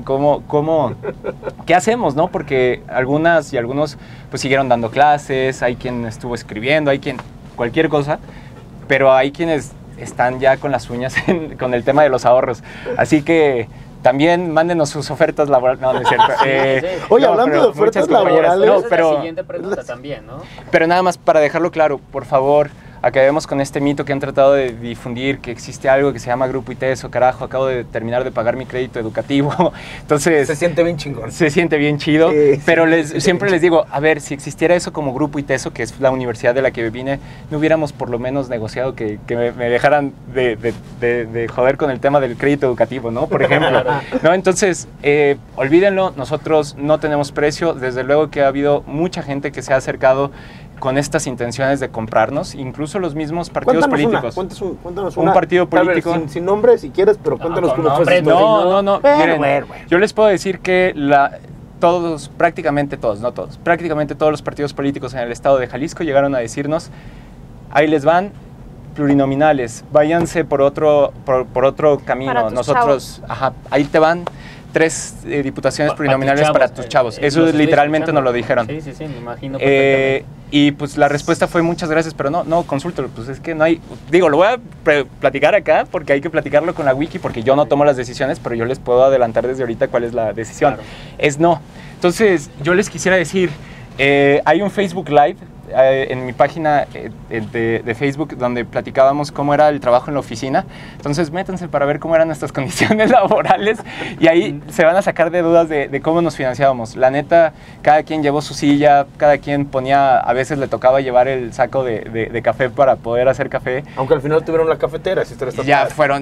¿qué hacemos, no? Porque algunas y algunos pues siguieron dando clases, hay quien estuvo escribiendo, hay quien cualquier cosa, pero hay quienes están ya con las uñas con el tema de los ahorros. Así que también mándenos sus ofertas laborales. No, no es cierto. Oye, hablando de ofertas laborales, no, pero la siguiente pregunta también, ¿no? Pero nada más para dejarlo claro, por favor, acabemos con este mito que han tratado de difundir, que existe algo que se llama Grupo ITESO, carajo, acabo de terminar de pagar mi crédito educativo. Entonces, se siente bien chingón. Se siente bien chido, sí, pero sí, siempre les digo, a ver, si existiera eso como Grupo ITESO, que es la universidad de la que vine, no hubiéramos por lo menos negociado que me dejaran de joder con el tema del crédito educativo, ¿no? Por ejemplo. ¿No? Entonces, olvídenlo, nosotros no tenemos precio, desde luego que ha habido mucha gente que se ha acercado con estas intenciones de comprarnos, incluso los mismos partidos políticos. Cuéntanos un partido político. A ver, sin nombre, si quieres, pero cuéntanos cómo fue. No. Miren, yo les puedo decir que prácticamente todos los partidos políticos en el estado de Jalisco llegaron a decirnos, ahí les van plurinominales, váyanse por otro camino. Nosotros, ahí te van 3 diputaciones plurinominales para tus chavos. Eso literalmente nos lo dijeron. Sí, me imagino perfectamente. Y pues la respuesta fue muchas gracias, pero no, consúltalo, pues es que no hay, digo, lo voy a platicar acá porque hay que platicarlo con la wiki porque yo no tomo las decisiones, pero yo les puedo adelantar desde ahorita cuál es la decisión. Claro. Es no. Entonces, yo les quisiera decir, hay un Facebook Live en mi página de Facebook donde platicábamos cómo era el trabajo en la oficina. Entonces métanse para ver cómo eran nuestras condiciones laborales y ahí se van a sacar de dudas de cómo nos financiábamos. La neta, cada quien llevó su silla, cada quien ponía, a veces le tocaba llevar el saco de café para poder hacer café. Aunque al final tuvieron la cafetera. Si ya fueron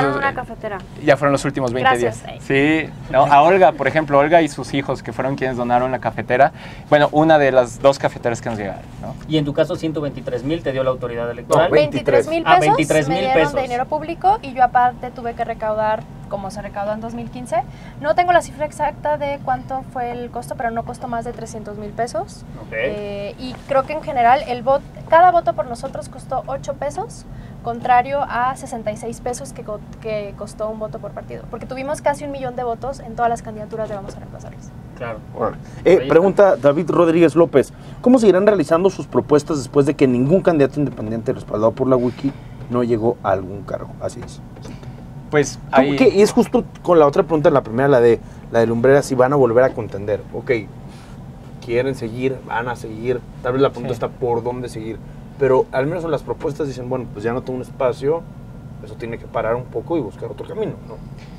los últimos 20 días. Sí, no, a Olga, por ejemplo, Olga y sus hijos que fueron quienes donaron la cafetera. Bueno, una de las 2 cafeteras que nos llegaron, ¿no? Y en tu caso 123,000 te dio la autoridad electoral. No, 23,000 pesos. 23,000 pesos. De dinero público y yo aparte tuve que recaudar como se recaudó en 2015. No tengo la cifra exacta de cuánto fue el costo, pero no costó más de 300,000 pesos. Okay. Y creo que en general cada voto por nosotros costó 8 pesos, contrario a 66 pesos que costó un voto por partido. Porque tuvimos casi 1 millón de votos en todas las candidaturas de Vamos a Reemplazarlos. Claro. Pregunta David Rodríguez López, ¿cómo seguirán realizando sus propuestas después de que ningún candidato independiente respaldado por la wiki no llegó a algún cargo? Así es. Pues ahí... Y es justo con la otra pregunta, la primera, la de Lumbreras, si van a volver a contender. Ok, quieren seguir, van a seguir, tal vez la pregunta está por dónde seguir, pero al menos en las propuestas dicen, bueno, pues ya no tengo un espacio, eso tiene que parar un poco y buscar otro camino, ¿no?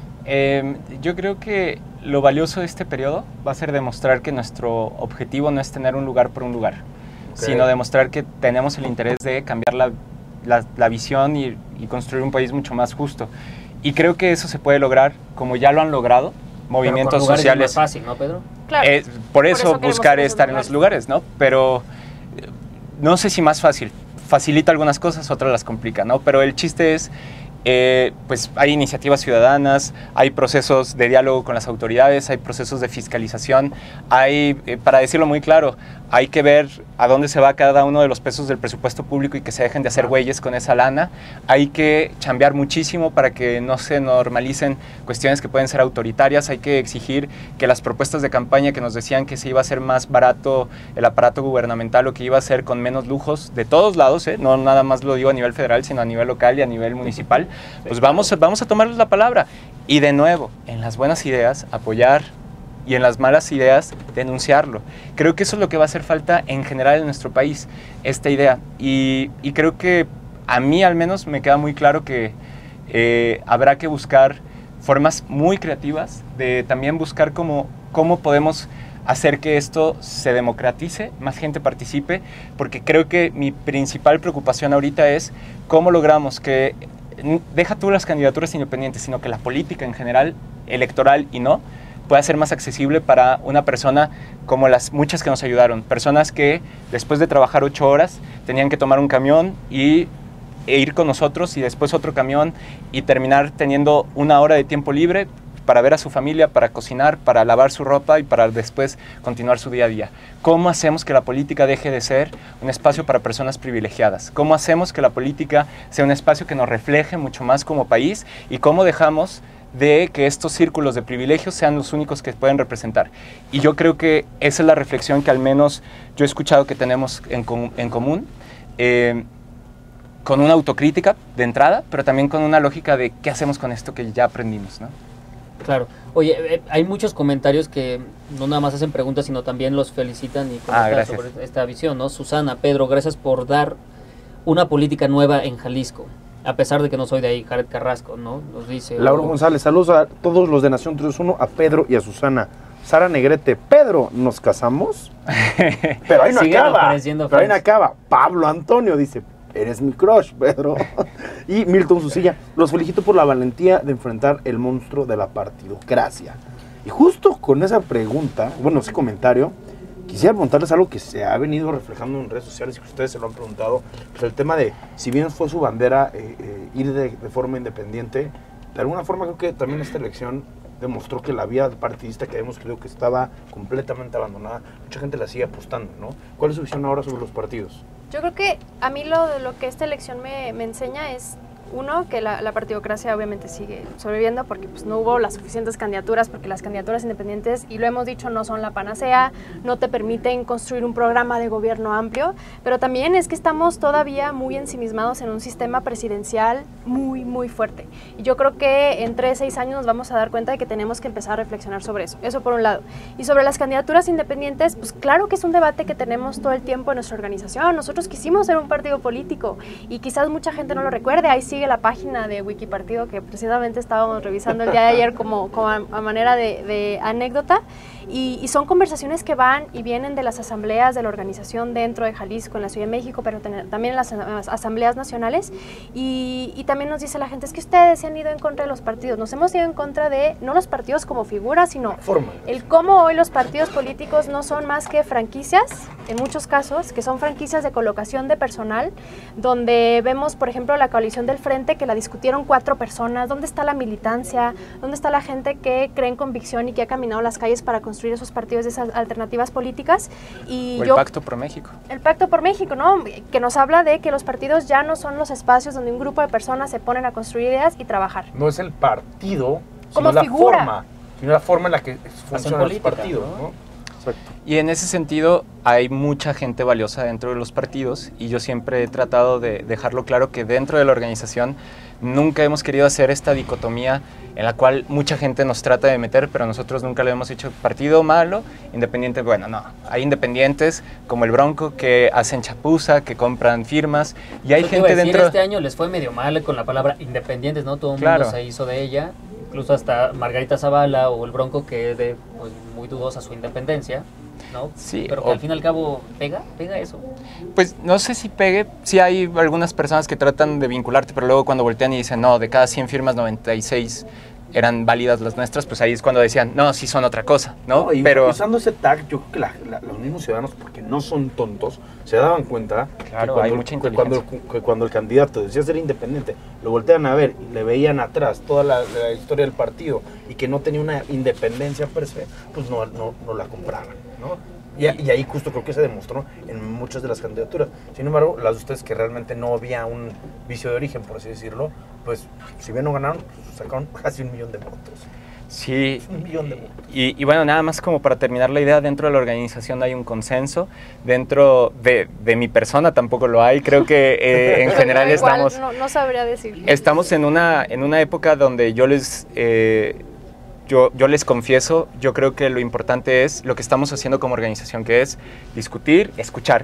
Yo creo que lo valioso de este periodo va a ser demostrar que nuestro objetivo no es tener un lugar por un lugar, sino demostrar que tenemos el interés de cambiar la visión y construir un país mucho más justo. Y creo que eso se puede lograr, como ya lo han logrado, movimientos sociales. Es más fácil, ¿no, Pedro? Claro. Por eso buscar estar en los lugares, ¿no? Pero no sé si más fácil. Facilita algunas cosas, otras las complica, ¿no? Pero el chiste es, pues hay iniciativas ciudadanas, hay procesos de diálogo con las autoridades, hay procesos de fiscalización, hay, para decirlo muy claro, hay que ver a dónde se va cada uno de los pesos del presupuesto público y que se dejen de hacer güeyes con esa lana. Hay que chambear muchísimo para que no se normalicen cuestiones que pueden ser autoritarias. Hay que exigir que las propuestas de campaña que nos decían que se iba a hacer más barato el aparato gubernamental o que iba a ser con menos lujos de todos lados, no nada más lo digo a nivel federal, sino a nivel local y a nivel municipal, pues vamos a tomarles la palabra. Y de nuevo, en las buenas ideas, apoyar, y en las malas ideas, denunciarlo. Creo que eso es lo que va a hacer falta en general en nuestro país, esta idea. Y creo que a mí al menos me queda muy claro que habrá que buscar formas muy creativas de también buscar cómo podemos hacer que esto se democratice, más gente participe, porque creo que mi principal preocupación ahorita es cómo logramos que, deja tú las candidaturas independientes, sino que la política en general, electoral y no, pueda ser más accesible para una persona como las muchas que nos ayudaron. Personas que después de trabajar 8 horas tenían que tomar un camión e ir con nosotros y después otro camión y terminar teniendo 1 hora de tiempo libre para ver a su familia, para cocinar, para lavar su ropa y para después continuar su día a día. ¿Cómo hacemos que la política deje de ser un espacio para personas privilegiadas? ¿Cómo hacemos que la política sea un espacio que nos refleje mucho más como país? ¿Y cómo dejamos de que estos círculos de privilegios sean los únicos que pueden representar? Y yo creo que esa es la reflexión que al menos yo he escuchado que tenemos en común, con una autocrítica de entrada, pero también con una lógica de qué hacemos con esto que ya aprendimos, ¿no? Claro. Oye, hay muchos comentarios que no nada más hacen preguntas, sino también los felicitan y comentan sobre esta visión, ¿no? Susana, Pedro, gracias por dar una política nueva en Jalisco, a pesar de que no soy de ahí. Jared Carrasco, ¿no? Nos dice... Lauro González, saludos a todos los de Nación 321, a Pedro y a Susana. Sara Negrete, Pedro, ¿nos casamos? Pero ahí no acaba. Pero ahí no acaba. Pablo Antonio dice... Eres mi crush, Pedro. Y Milton Susilla, los felicito por la valentía de enfrentar el monstruo de la partidocracia. Y justo con esa pregunta, bueno, ese comentario, quisiera preguntarles algo que se ha venido reflejando en redes sociales y que ustedes se lo han preguntado. Pues el tema de, si bien fue su bandera ir de forma independiente, de alguna forma creo que también esta elección demostró que la vía partidista que habíamos creído que estaba completamente abandonada, mucha gente la sigue apostando, ¿no? ¿Cuál es su visión ahora sobre los partidos? Yo creo que a mí lo que esta elección me enseña es, uno, que la partidocracia obviamente sigue sobreviviendo porque pues, no hubo las suficientes candidaturas, porque las candidaturas independientes, y lo hemos dicho, no son la panacea, no te permiten construir un programa de gobierno amplio, pero también es que estamos todavía muy ensimismados en un sistema presidencial muy, muy fuerte. Y yo creo que en 3, 6 años nos vamos a dar cuenta de que tenemos que empezar a reflexionar sobre eso por un lado. Y sobre las candidaturas independientes, pues claro que es un debate que tenemos todo el tiempo en nuestra organización. Nosotros quisimos ser un partido político y quizás mucha gente no lo recuerde, ahí sí la página de Wikipartido que precisamente estábamos revisando el día de ayer como a manera de anécdota, y son conversaciones que van y vienen de las asambleas de la organización dentro de Jalisco, en la Ciudad de México, pero también en las asambleas nacionales, y también nos dice la gente, es que ustedes se han ido en contra de los partidos. Nos hemos ido en contra de, no los partidos como figuras, sino el cómo hoy los partidos políticos no son más que franquicias, en muchos casos, que son franquicias de colocación de personal, donde vemos, por ejemplo, la coalición del Frente, que la discutieron 4 personas. ¿Dónde está la militancia? ¿Dónde está la gente que cree en convicción y que ha caminado las calles para construir esos partidos, esas alternativas políticas? Y o el Pacto por México. El Pacto por México, ¿no? Que nos habla de que los partidos ya no son los espacios donde un grupo de personas se ponen a construir ideas y trabajar. No es el partido, como sino figura, la forma en la que funcionan los partidos, ¿no? Exacto. Y en ese sentido hay mucha gente valiosa dentro de los partidos, y yo siempre he tratado de dejarlo claro que dentro de la organización nunca hemos querido hacer esta dicotomía en la cual mucha gente nos trata de meter, pero nosotros nunca le hemos hecho partido malo, independiente. Bueno, no, hay independientes como el Bronco que hacen chapuza, que compran firmas, y hay gente dentro... Este año les fue medio mal con la palabra independientes, ¿no? Todo el mundo se hizo de ella, incluso hasta Margarita Zavala o el Bronco, que es de pues, muy dudosa su independencia, ¿no? Sí, pero que al fin y al cabo pega eso. Pues no sé si pegue, sí hay algunas personas que tratan de vincularte, pero luego cuando voltean y dicen, no, de cada 100 firmas 96 eran válidas las nuestras, pues ahí es cuando decían, no, sí son otra cosa, ¿no? Y pero usando ese tag, yo creo que los mismos ciudadanos, porque no son tontos, se daban cuenta claro, que, hay mucha inteligencia. que cuando el candidato decía ser independiente, lo voltean a ver y le veían atrás toda la historia del partido y que no tenía una independencia per se, pues no la compraban, ¿no? Y ahí justo creo que se demostró en muchas de las candidaturas. Sin embargo, las de ustedes que realmente no había un vicio de origen, por así decirlo, pues si bien no ganaron, pues, sacaron casi 1 millón de votos. Sí, 1 millón de votos. Y bueno, nada más como para terminar la idea, dentro de la organización hay un consenso, dentro de mi persona tampoco lo hay, creo que en general igual, estamos... No sabría decir. Estamos en una época donde yo les confieso, yo creo que lo importante es lo que estamos haciendo como organización, que es discutir, escuchar,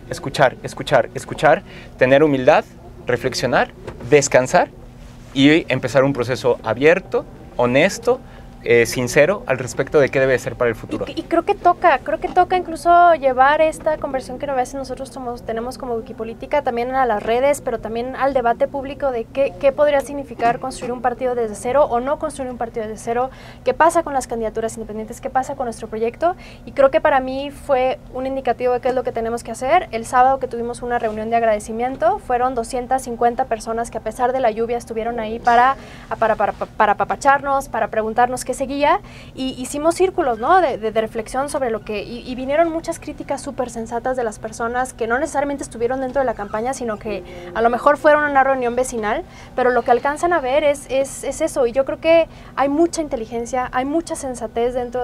tener humildad, reflexionar, descansar y empezar un proceso abierto, honesto, sincero al respecto de qué debe ser para el futuro. Y creo que toca incluso llevar esta conversión que a veces nosotros tenemos como Wikipolítica también a las redes, pero también al debate público de qué podría significar construir un partido desde cero o no construir un partido desde cero, qué pasa con las candidaturas independientes, qué pasa con nuestro proyecto, y creo que para mí fue un indicativo de qué es lo que tenemos que hacer. El sábado que tuvimos una reunión de agradecimiento, fueron 250 personas que a pesar de la lluvia estuvieron ahí para apapacharnos, para preguntarnos qué seguía, y hicimos círculos, ¿no?, de reflexión sobre lo que, y vinieron muchas críticas súper sensatas de las personas que no necesariamente estuvieron dentro de la campaña, sino que a lo mejor fueron a una reunión vecinal, pero lo que alcanzan a ver es eso, y yo creo que hay mucha inteligencia, hay mucha sensatez dentro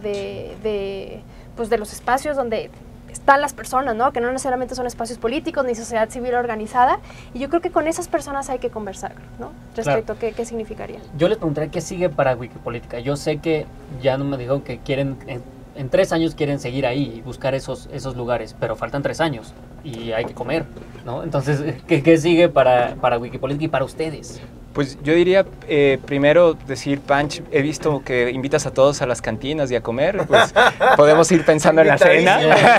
pues de los espacios donde están las personas, ¿no?, que no necesariamente son espacios políticos ni sociedad civil organizada, y yo creo que con esas personas hay que conversar, ¿no?, respecto a qué significaría. Yo les preguntaré qué sigue para Wikipolítica. Yo sé que ya no me dijeron que quieren, en 3 años quieren seguir ahí y buscar esos lugares, pero faltan 3 años y hay que comer, ¿no? Entonces, ¿qué sigue para Wikipolítica y para ustedes? Pues yo diría, primero decir, Panch, he visto que invitas a todos a las cantinas y a comer, pues podemos ir pensando en la cena.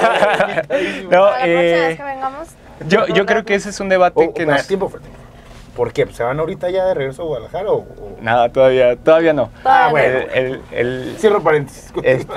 No, la próxima vez que vengamos. Yo creo que ese es un debate que nos... tiempo fuerte. ¿Por qué? ¿Se van ahorita ya de regreso a Guadalajara o...? Nada, todavía no. Ah, bueno. Cierro paréntesis.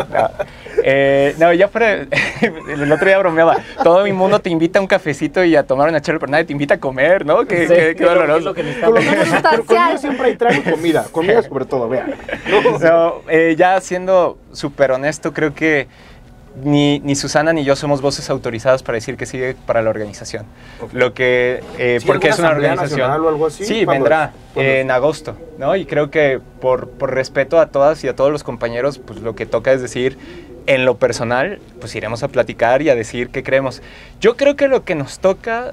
No, ya fuera... El otro día bromeaba. Todo mi mundo te invita a un cafecito y a tomar una charla, pero nadie te invita a comer, ¿no? Qué doloroso. Pero conmigo siempre hay trago y comida. Comida sobre todo, vean. No, ya siendo súper honesto, creo que ni Susana ni yo somos voces autorizadas para decir que sigue para la organización. Okay. Lo que, porque es una organización... O algo así, sí, vendrá en agosto, ¿no? Y creo que por respeto a todas y a todos los compañeros, pues lo que toca es decir, en lo personal, pues iremos a platicar y a decir qué creemos. Yo creo que lo que nos toca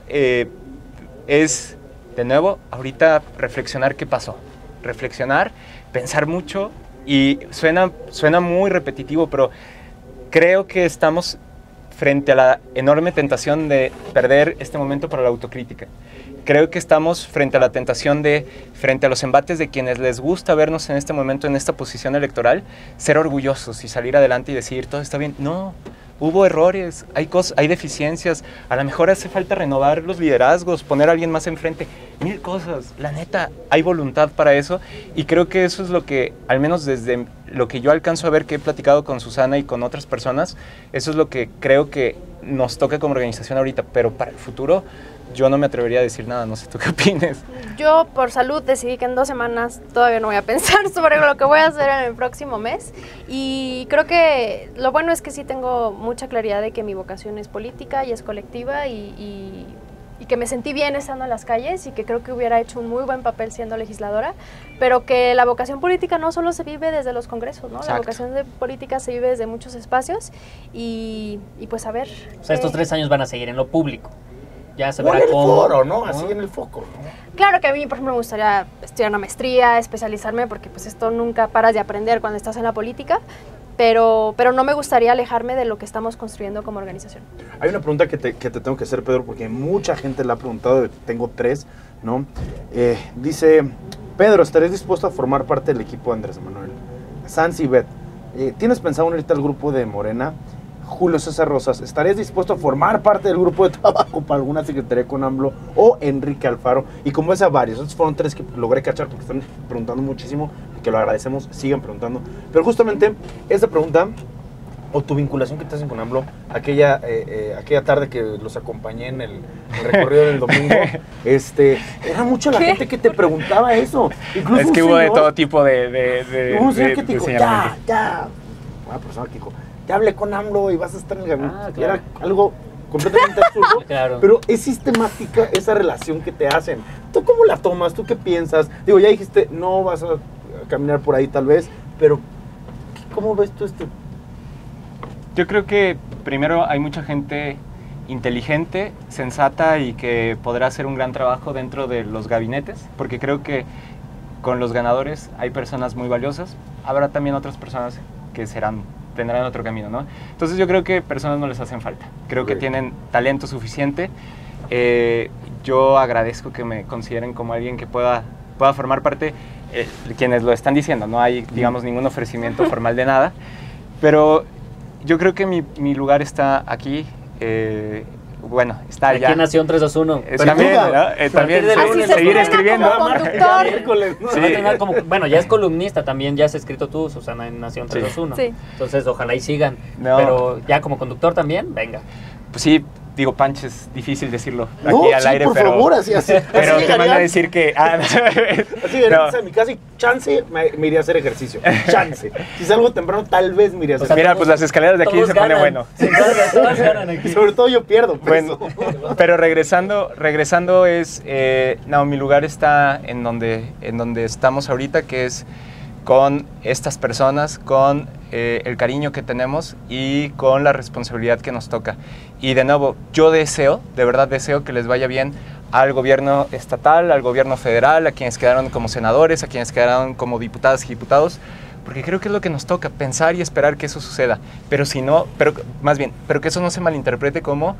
es, de nuevo, ahorita reflexionar qué pasó. Reflexionar, pensar mucho, y suena muy repetitivo, pero... Creo que estamos frente a la enorme tentación de perder este momento para la autocrítica. Creo que estamos frente a la tentación frente a los embates de quienes les gusta vernos en este momento, en esta posición electoral, ser orgullosos y salir adelante y decir, todo está bien. No, hubo errores, hay deficiencias, a lo mejor hace falta renovar los liderazgos, poner a alguien más enfrente, 1000 cosas. La neta, hay voluntad para eso, y creo que eso es lo que, al menos desde lo que yo alcanzo a ver, que he platicado con Susana y con otras personas, eso es lo que creo que nos toca como organización ahorita, pero para el futuro yo no me atrevería a decir nada, no sé tú qué opines. Yo por salud decidí que en 2 semanas todavía no voy a pensar sobre lo que voy a hacer en el próximo mes, y creo que lo bueno es que sí tengo mucha claridad de que mi vocación es política y es colectiva, y que me sentí bien estando en las calles, y que creo que hubiera hecho un muy buen papel siendo legisladora, pero que la vocación política no solo se vive desde los congresos, ¿no? La vocación de política se vive desde muchos espacios, y pues a ver. O sea, estos 3 años van a seguir en lo público. Ya se verá cómo. En el foro, ¿no? Así en el foco, ¿no? Claro que a mí, por ejemplo, me gustaría estudiar una maestría, especializarme, porque pues esto nunca paras de aprender cuando estás en la política, pero no me gustaría alejarme de lo que estamos construyendo como organización. Hay una pregunta que te tengo que hacer, Pedro, porque mucha gente la ha preguntado, tengo 3, ¿no? Dice, Pedro, ¿estarías dispuesto a formar parte del equipo de Andrés Manuel? Sansi Bet, ¿tienes pensado unirte al grupo de Morena? Julio César Rosas, ¿estarías dispuesto a formar parte del grupo de trabajo para alguna secretaría con AMLO? O Enrique Alfaro, y como es a varios, estos fueron 3 que logré cachar porque están preguntando muchísimo, que lo agradecemos, sigan preguntando, pero justamente esta pregunta, o tu vinculación que te hacen con AMLO, aquella tarde que los acompañé en el recorrido del domingo, era mucha la gente que te preguntaba eso. Incluso es que hubo de todo tipo de un señor que te dijo, ya, una persona que dijo, ya hablé con AMLO y vas a estar en el gabinete. Claro. Era algo completamente absurdo, claro. Pero es sistemática esa relación que te hacen. ¿Tú cómo la tomas? ¿Tú qué piensas? Digo, ya dijiste, no vas a caminar por ahí tal vez, pero ¿cómo ves tú esto? Yo creo que primero hay mucha gente inteligente, sensata y que podrá hacer un gran trabajo dentro de los gabinetes, porque creo que con los ganadores hay personas muy valiosas. Habrá también otras personas que tendrán otro camino, ¿no? Entonces yo creo que personas no les hacen falta. Creo que tienen talento suficiente. Yo agradezco que me consideren como alguien que pueda formar parte. quienes lo están diciendo. No hay, digamos, ningún ofrecimiento formal de nada. Pero yo creo que mi lugar está aquí. Bueno, está allá. Aquí en Nación 321. También, ¿no? También seguir escribiendo. Sí. Bueno, ya es columnista también, ya has escrito tú, Susana, en Nación 321. Sí. Entonces, ojalá y sigan. No. Pero ya como conductor también, venga. Pues sí, digo, Panch, es difícil decirlo aquí al aire, por pero... favor, así. Pero te van a decir que... así a mi casa y chance me iría a hacer ejercicio. Chance. Si salgo temprano, tal vez me iría a hacer ejercicio. Mira, pues las escaleras de aquí se pone bueno. Sí, todos ganan aquí. Sobre todo yo pierdo. Bueno, pero regresando es... no, mi lugar está en donde estamos ahorita, que es con estas personas, con el cariño que tenemos y con la responsabilidad que nos toca. Y de nuevo, yo deseo, de verdad deseo que les vaya bien al gobierno estatal, al gobierno federal, a quienes quedaron como senadores, a quienes quedaron como diputadas y diputados, porque creo que es lo que nos toca, pensar y esperar que eso suceda. Pero si no, pero que eso no se malinterprete como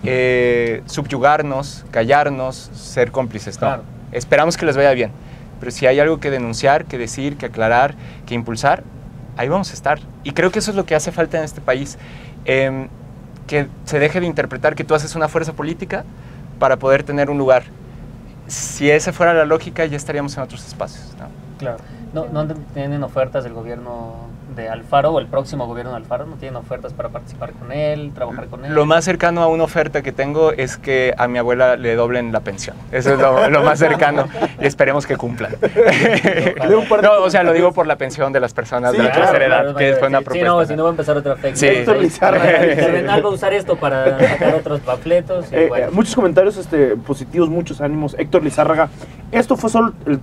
subyugarnos, callarnos, ser cómplices, ¿no? Claro. Esperamos que les vaya bien. Pero si hay algo que denunciar, que decir, que aclarar, que impulsar, ahí vamos a estar. Y creo que eso es lo que hace falta en este país. Que se deje de interpretar que tú haces una fuerza política para poder tener un lugar. Si esa fuera la lógica, ya estaríamos en otros espacios, ¿no? Claro. ¿No tienen ofertas del gobierno de Alfaro o el próximo gobierno de Alfaro? ¿No tienen ofertas para participar con él, trabajar con él? Lo más cercano a una oferta que tengo es que a mi abuela le doblen la pensión. Eso es lo más cercano y esperemos que cumplan. No, o sea, lo digo por la pensión de las personas de la tercera edad, que fue una propuesta. Sí, no, si no va a empezar otra fake. Sí. Héctor Lizarraga. Cardenal va a usar esto para sacar otros panfletos. Y bueno. Muchos comentarios positivos, muchos ánimos. Héctor Lizárraga, esto fue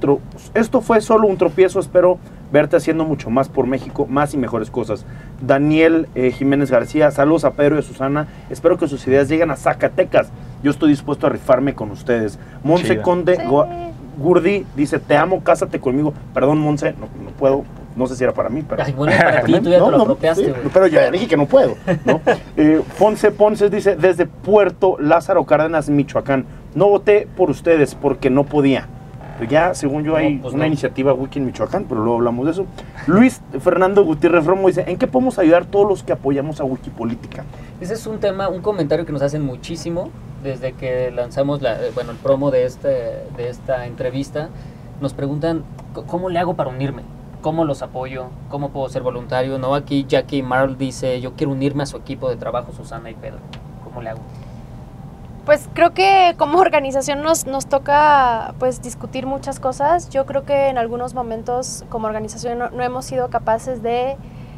solo un tropiezo, espero verte haciendo mucho más por México, más y mejores cosas. Daniel Jiménez García, saludos a Pedro y a Susana, espero que sus ideas lleguen a Zacatecas, yo estoy dispuesto a rifarme con ustedes. Monse Conde Gurdi dice, te amo, cásate conmigo. Perdón, Monse, no puedo, no sé si era para mí, pero... Ay, bueno, para ti, tú ya te lo apropiaste. Sí, pero ya dije que no puedo, ¿no? Ponce dice, desde Puerto Lázaro Cárdenas, Michoacán, no voté por ustedes porque no podía. Ya, según yo, hay una iniciativa Wiki en Michoacán, pero luego hablamos de eso. Luis Fernando Gutiérrez Romo dice, ¿en qué podemos ayudar todos los que apoyamos a Wikipolítica? Ese es un tema, un comentario que nos hacen muchísimo desde que lanzamos el promo de esta entrevista. Nos preguntan, ¿cómo le hago para unirme? ¿Cómo los apoyo? ¿Cómo puedo ser voluntario? No, aquí Jackie Marl dice, yo quiero unirme a su equipo de trabajo, Susana y Pedro. ¿Cómo le hago? Pues creo que como organización nos toca pues discutir muchas cosas. Yo creo que en algunos momentos como organización no hemos sido capaces de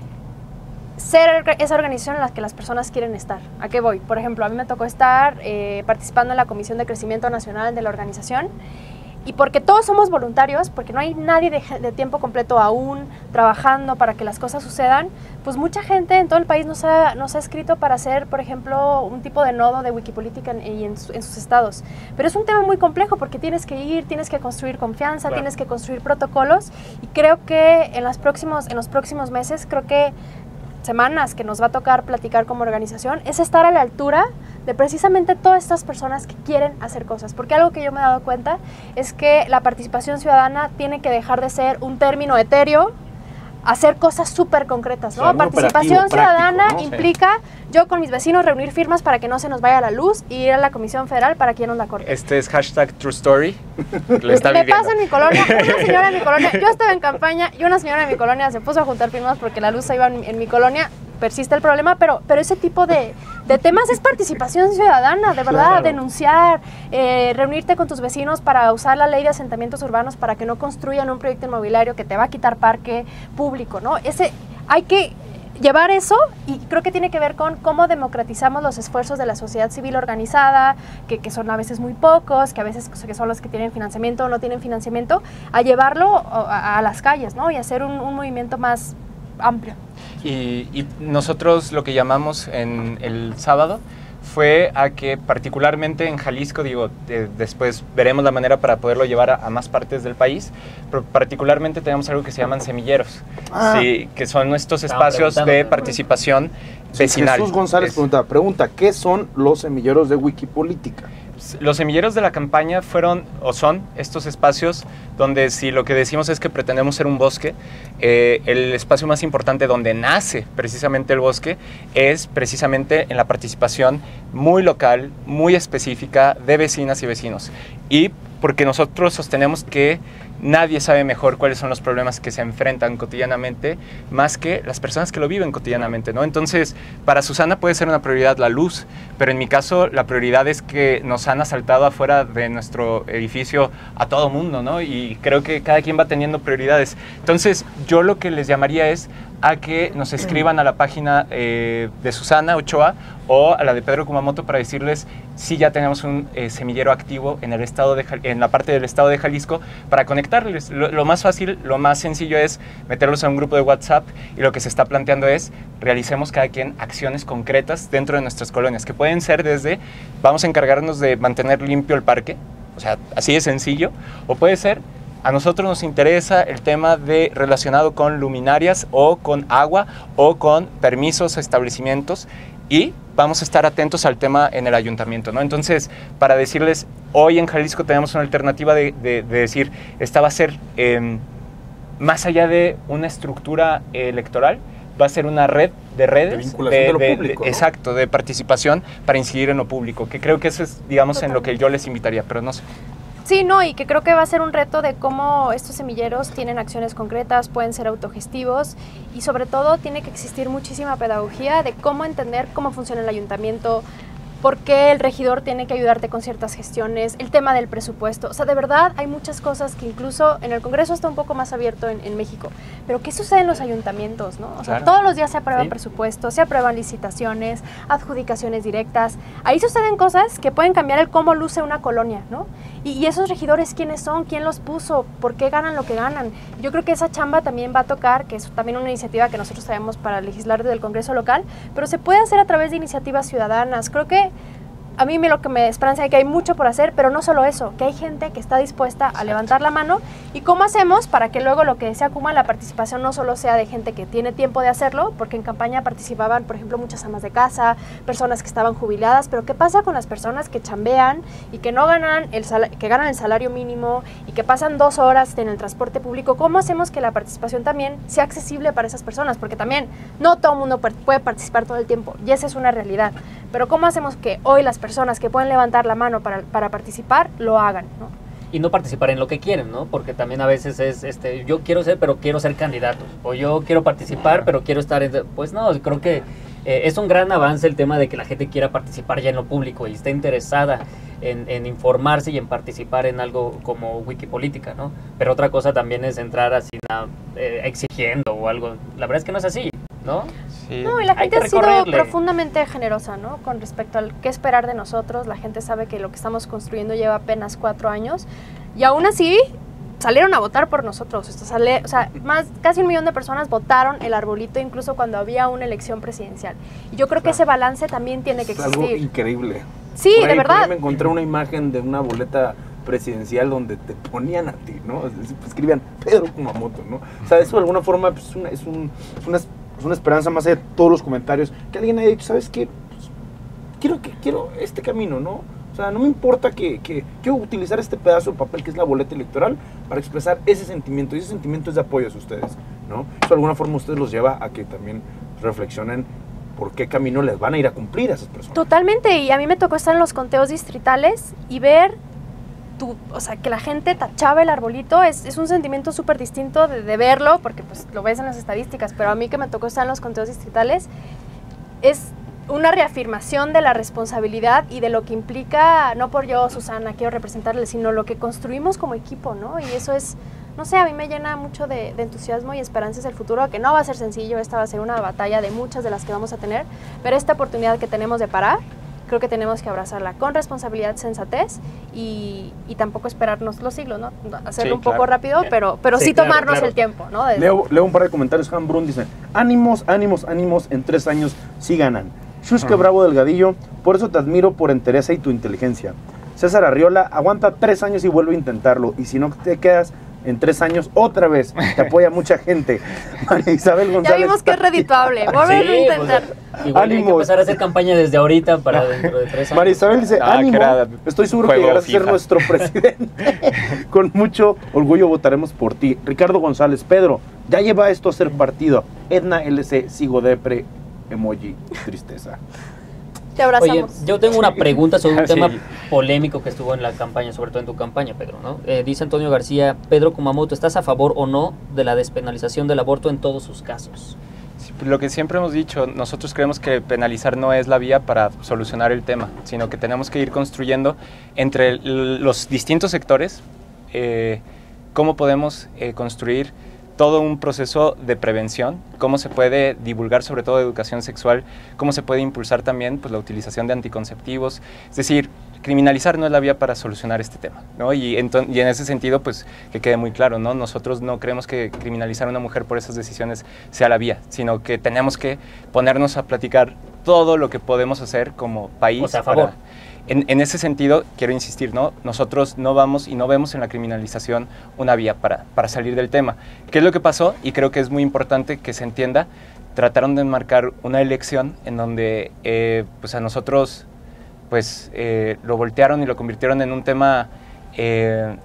ser esa organización en la que las personas quieren estar. ¿A qué voy? Por ejemplo, a mí me tocó estar participando en la Comisión de Crecimiento Nacional de la organización. Y porque todos somos voluntarios, porque no hay nadie de tiempo completo aún trabajando para que las cosas sucedan, pues mucha gente en todo el país nos ha escrito para hacer, por ejemplo, un tipo de nodo de Wikipolítica en sus estados. Pero es un tema muy complejo porque tienes que ir, tienes que construir confianza, claro, tienes que construir protocolos, y creo que en los próximos meses, creo que semanas que nos va a tocar platicar como organización, es estar a la altura de precisamente todas estas personas que quieren hacer cosas. Porque algo que yo me he dado cuenta es que la participación ciudadana tiene que dejar de ser un término etéreo, hacer cosas súper concretas, ¿no? Participación ciudadana práctico, ¿no? Implica yo con mis vecinos reunir firmas para que no se nos vaya la luz y ir a la Comisión Federal para que ya nos la corte. Este es #TrueStory. Me pasa en mi colonia, una señora en mi colonia, yo estaba en campaña y una señora en mi colonia se puso a juntar firmas porque la luz se iba en mi colonia. Persiste el problema, pero ese tipo de temas es participación ciudadana, de verdad, claro. Denunciar, reunirte con tus vecinos para usar la ley de asentamientos urbanos para que no construyan un proyecto inmobiliario que te va a quitar parque público, ¿no? Hay que llevar eso, y creo que tiene que ver con cómo democratizamos los esfuerzos de la sociedad civil organizada, que son a veces muy pocos, que a veces que son los que tienen financiamiento o no tienen financiamiento, a llevarlo a las calles, ¿no? Y hacer un movimiento más amplio. Y nosotros lo que llamamos en el sábado fue a que particularmente en Jalisco, después veremos la manera para poderlo llevar a más partes del país, pero particularmente tenemos algo que se llaman semilleros, sí, que son estos espacios de participación vecinal. Jesús González pregunta, ¿qué son los semilleros de Wikipolítica? Los semilleros de la campaña fueron o son estos espacios donde, si lo que decimos es que pretendemos ser un bosque, el espacio más importante donde nace precisamente el bosque es precisamente en la participación muy local, muy específica de vecinas y vecinos. Y porque nosotros sostenemos que nadie sabe mejor cuáles son los problemas que se enfrentan cotidianamente más que las personas que lo viven cotidianamente, ¿no? Entonces, para Susana puede ser una prioridad la luz, pero en mi caso la prioridad es que nos han asaltado afuera de nuestro edificio a todo mundo, ¿no? Y creo que cada quien va teniendo prioridades. Entonces, yo lo que les llamaría es a que nos escriban a la página de Susana Ochoa o a la de Pedro Kumamoto para decirles si ya tenemos un semillero activo en la parte del estado de Jalisco para conectarles. Lo más fácil, lo más sencillo es meterlos en un grupo de WhatsApp, y lo que se está planteando es realicemos cada quien acciones concretas dentro de nuestras colonias, que pueden ser desde vamos a encargarnos de mantener limpio el parque, o sea, así de sencillo, o puede ser a nosotros nos interesa el tema relacionado con luminarias o con agua o con permisos a establecimientos, y vamos a estar atentos al tema en el ayuntamiento, ¿no? Entonces, para decirles, hoy en Jalisco tenemos una alternativa de decir, esta va a ser, más allá de una estructura electoral, va a ser una red de redes. De vinculación de lo público, ¿no? Exacto, de participación para incidir en lo público, que creo que eso es, digamos, en lo que yo les invitaría, pero no sé. Sí, no, y que creo que va a ser un reto de cómo estos semilleros tienen acciones concretas, pueden ser autogestivos, y sobre todo tiene que existir muchísima pedagogía de cómo entender cómo funciona el ayuntamiento, por qué el regidor tiene que ayudarte con ciertas gestiones, el tema del presupuesto. O sea, de verdad hay muchas cosas que incluso en el Congreso está un poco más abierto en México. Pero ¿qué sucede en los ayuntamientos, no? O sea, Claro. todos los días se aprueban Sí. presupuestos, se aprueban licitaciones, adjudicaciones directas. Ahí suceden cosas que pueden cambiar el cómo luce una colonia, ¿no? Y esos regidores, ¿quiénes son? ¿Quién los puso? ¿Por qué ganan lo que ganan? Yo creo que esa chamba también va a tocar, que es también una iniciativa que nosotros tenemos para legislar desde el Congreso local, pero se puede hacer a través de iniciativas ciudadanas. Creo que a mí lo que me esperanza es que hay mucho por hacer, pero no solo eso, que hay gente que está dispuesta a levantar la mano. ¿Y cómo hacemos para que luego lo que decía Kuma, la participación no solo sea de gente que tiene tiempo de hacerlo? Porque en campaña participaban, por ejemplo, muchas amas de casa, personas que estaban jubiladas, pero ¿qué pasa con las personas que chambean y que no ganan que ganan el salario mínimo y que pasan 2 horas en el transporte público? ¿Cómo hacemos que la participación también sea accesible para esas personas? Porque también no todo el mundo puede participar todo el tiempo, y esa es una realidad. Pero ¿cómo hacemos que hoy las personas que pueden levantar la mano para participar lo hagan, ¿no? Y no participar en lo que quieren, ¿no? Porque también a veces es, yo quiero ser, pero quiero ser candidato. O yo quiero participar, pero quiero estar Pues no, creo que es un gran avance el tema de que la gente quiera participar ya en lo público y esté interesada en informarse y en participar en algo como Wikipolítica, ¿no? Pero otra cosa también es entrar así exigiendo o algo. La verdad es que no es así, ¿no? Sí. No, y la Hay gente que ha sido recorrerle. profundamente generosa, ¿no? Con respecto al qué esperar de nosotros. La gente sabe que lo que estamos construyendo lleva apenas 4 años, y aún así salieron a votar por nosotros. O sea, casi 1 millón de personas votaron el arbolito, incluso cuando había una elección presidencial. Y yo creo que ese balance también tiene que Es algo existir. increíble. Sí, Por ahí de verdad. me encontré una imagen de una boleta presidencial donde te ponían a ti, ¿no? Escribían Pedro Kumamoto, ¿no? O sea, eso de alguna forma pues, es una esperanza más allá de todos los comentarios, que alguien haya dicho, ¿sabes qué? Pues, quiero este camino, ¿no? O sea, no me importa que quiero utilizar este pedazo de papel que es la boleta electoral para expresar ese sentimiento, y ese sentimiento es de apoyo hacia ustedes, ¿no? Eso de alguna forma ustedes los lleva a que también reflexionen por qué camino les van a ir a cumplir a esas personas. Totalmente, y a mí me tocó estar en los conteos distritales y ver, o sea, que la gente tachaba el arbolito. Es un sentimiento súper distinto de verlo, porque pues lo ves en las estadísticas, pero a mí que me tocó estar en los conteos distritales, es una reafirmación de la responsabilidad y de lo que implica, no por yo, Susana, quiero representarle, sino lo que construimos como equipo, ¿no? Y eso es, no sé, a mí me llena mucho de entusiasmo y esperanzas del futuro, que no va a ser sencillo. Esta va a ser una batalla de muchas de las que vamos a tener, pero esta oportunidad que tenemos de parar, creo que tenemos que abrazarla con responsabilidad, sensatez, y tampoco esperarnos los siglos, ¿no? Hacerlo Sí, un poco claro. rápido, pero Sí, sí claro, tomarnos claro. el tiempo, ¿no? Leo un par de comentarios. Han Brun dice, ánimos, ánimos, ánimos, en 3 años sí ganan. Shushke Bravo Delgadillo, por eso te admiro por entereza y tu inteligencia. César Arriola, aguanta 3 años y vuelve a intentarlo, y si no te quedas, en 3 años otra vez. Te apoya mucha gente. María Isabel Ya González. vimos que es redituable. Volverlo a intentar. Igual hay que Ánimos. empezar a hacer campaña desde ahorita para dentro de 3 años. María Isabel dice, Ah, ánimo, que era estoy seguro que juego llegarás a ser FIFA. nuestro presidente. Con mucho orgullo votaremos por ti. Ricardo González, Pedro, ya lleva esto a ser partido. Edna LC, sigo depre, emoji, tristeza. Te abrazamos. Oye, yo tengo una pregunta sobre un Sí. tema polémico que estuvo en la campaña, sobre todo en tu campaña, Pedro, ¿no? Dice Antonio García, Pedro Kumamoto, ¿estás a favor o no de la despenalización del aborto en todos sus casos? Sí, lo que siempre hemos dicho, nosotros creemos que penalizar no es la vía para solucionar el tema, sino que tenemos que ir construyendo entre los distintos sectores cómo podemos construir todo un proceso de prevención, cómo se puede divulgar sobre todo educación sexual, cómo se puede impulsar también pues, la utilización de anticonceptivos, es decir, criminalizar no es la vía para solucionar este tema, ¿no? Y en ese sentido, pues, que quede muy claro, ¿no? Nosotros no creemos que criminalizar a una mujer por esas decisiones sea la vía, sino que tenemos que ponernos a platicar todo lo que podemos hacer como país. O sea, a favor. En ese sentido, quiero insistir, ¿no? Nosotros no vamos y no vemos en la criminalización una vía para salir del tema. ¿Qué es lo que pasó? Y creo que es muy importante que se entienda. Trataron de enmarcar una elección en donde pues a nosotros pues, lo voltearon y lo convirtieron en un tema de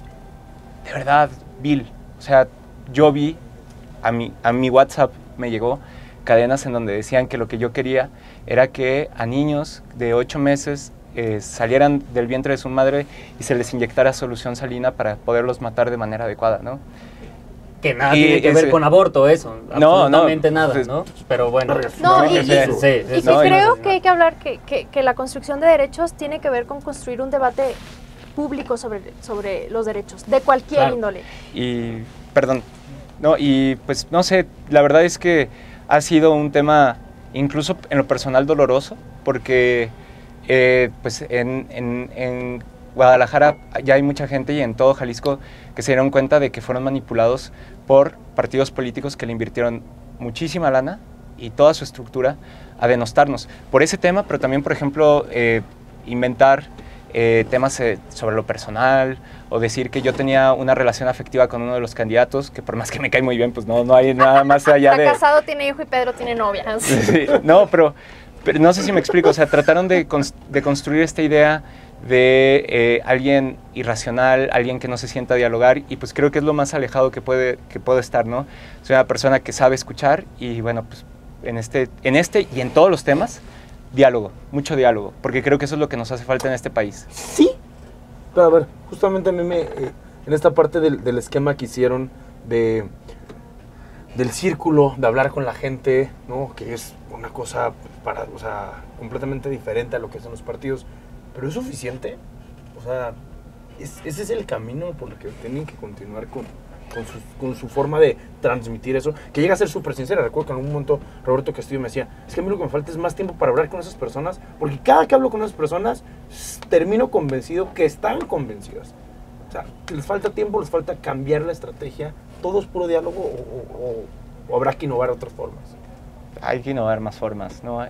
verdad vil. O sea, yo vi, a mi WhatsApp me llegó cadenas en donde decían que lo que yo quería era que a niños de 8 meses salieran del vientre de su madre y se les inyectara solución salina para poderlos matar de manera adecuada, ¿no? Que nada Y tiene que ver ese- con aborto, eso. No, Absolutamente no, nada, pues- ¿no? Pero bueno. No, y sí, que no, creo no. que hay que hablar que la construcción de derechos tiene que ver con construir un debate público sobre los derechos, de cualquier Claro. índole. Y, perdón, no, y pues no sé, la verdad es que ha sido un tema incluso en lo personal doloroso, porque pues en Guadalajara ya hay mucha gente y en todo Jalisco que se dieron cuenta de que fueron manipulados por partidos políticos que le invirtieron muchísima lana y toda su estructura a denostarnos por ese tema, pero también, por ejemplo, inventar temas sobre lo personal o decir que yo tenía una relación afectiva con uno de los candidatos, que por más que me cae muy bien, pues no hay nada más allá Está de... casado, tiene hijo y Pedro tiene novia. Sí, no, pero no sé si me explico, o sea, trataron de construir esta idea de alguien irracional, alguien que no se sienta a dialogar, y pues creo que es lo más alejado que puede estar, ¿no? Soy una persona que sabe escuchar y bueno, pues en este y en todos los temas, diálogo, mucho diálogo, porque creo que eso es lo que nos hace falta en este país. Sí. Pero a ver, justamente a mí en esta parte del esquema que hicieron del círculo, de hablar con la gente, ¿no? Que es una cosa completamente diferente a lo que hacen los partidos. ¿Pero es suficiente? O sea, ese es el camino por el que tienen que continuar con su forma de transmitir eso, que llega a ser súper sincera. Recuerdo que en algún momento Roberto Castillo me decía, es que a mí lo que me falta es más tiempo para hablar con esas personas, porque cada que hablo con esas personas termino convencido que están convencidas. O sea, que les falta tiempo, les falta cambiar la estrategia. ¿Todo es puro diálogo o habrá que innovar otras formas? Hay que innovar más formas, ¿no?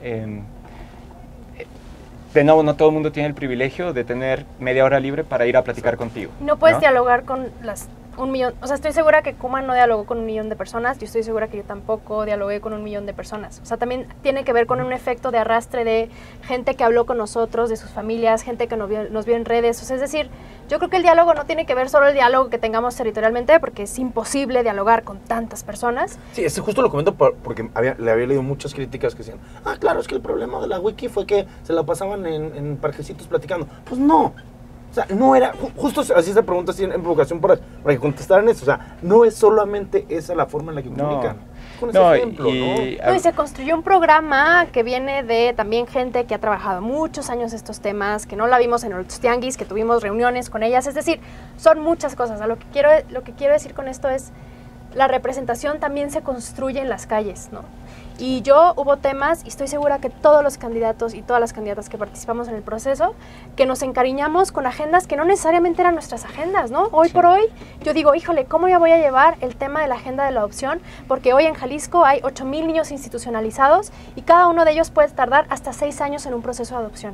De nuevo, no todo el mundo tiene el privilegio de tener media hora libre para ir a platicar contigo. No puedes dialogar con un millón. O sea, estoy segura que Kuma no dialogó con 1 millón de personas. Yo estoy segura que yo tampoco dialogué con 1 millón de personas. O sea, también tiene que ver con un efecto de arrastre de gente que habló con nosotros, de sus familias, gente que nos vio en redes. O sea, es decir, yo creo que el diálogo no tiene que ver solo el diálogo que tengamos territorialmente, porque es imposible dialogar con tantas personas. Sí, justo lo comento porque le había leído muchas críticas que decían, claro, es que el problema de la wiki fue que se la pasaban en parquecitos platicando. Pues no. O sea, no era, justo así se pregunta así en vocación para que contestaran eso. O sea, no es solamente esa la forma en la que comunican. Con ese ejemplo, Y se construyó un programa que viene de también gente que ha trabajado muchos años estos temas, que no la vimos en los tianguis, que tuvimos reuniones con ellas. Es decir, son muchas cosas. Lo que quiero decir con esto es, la representación también se construye en las calles, ¿no? Y hubo temas, y estoy segura que todos los candidatos y todas las candidatas que participamos en el proceso, que nos encariñamos con agendas que no necesariamente eran nuestras agendas, ¿no? Hoy por hoy, yo digo, híjole, ¿cómo ya voy a llevar el tema de la agenda de la adopción? Porque hoy en Jalisco hay 8,000 niños institucionalizados y cada uno de ellos puede tardar hasta 6 años en un proceso de adopción.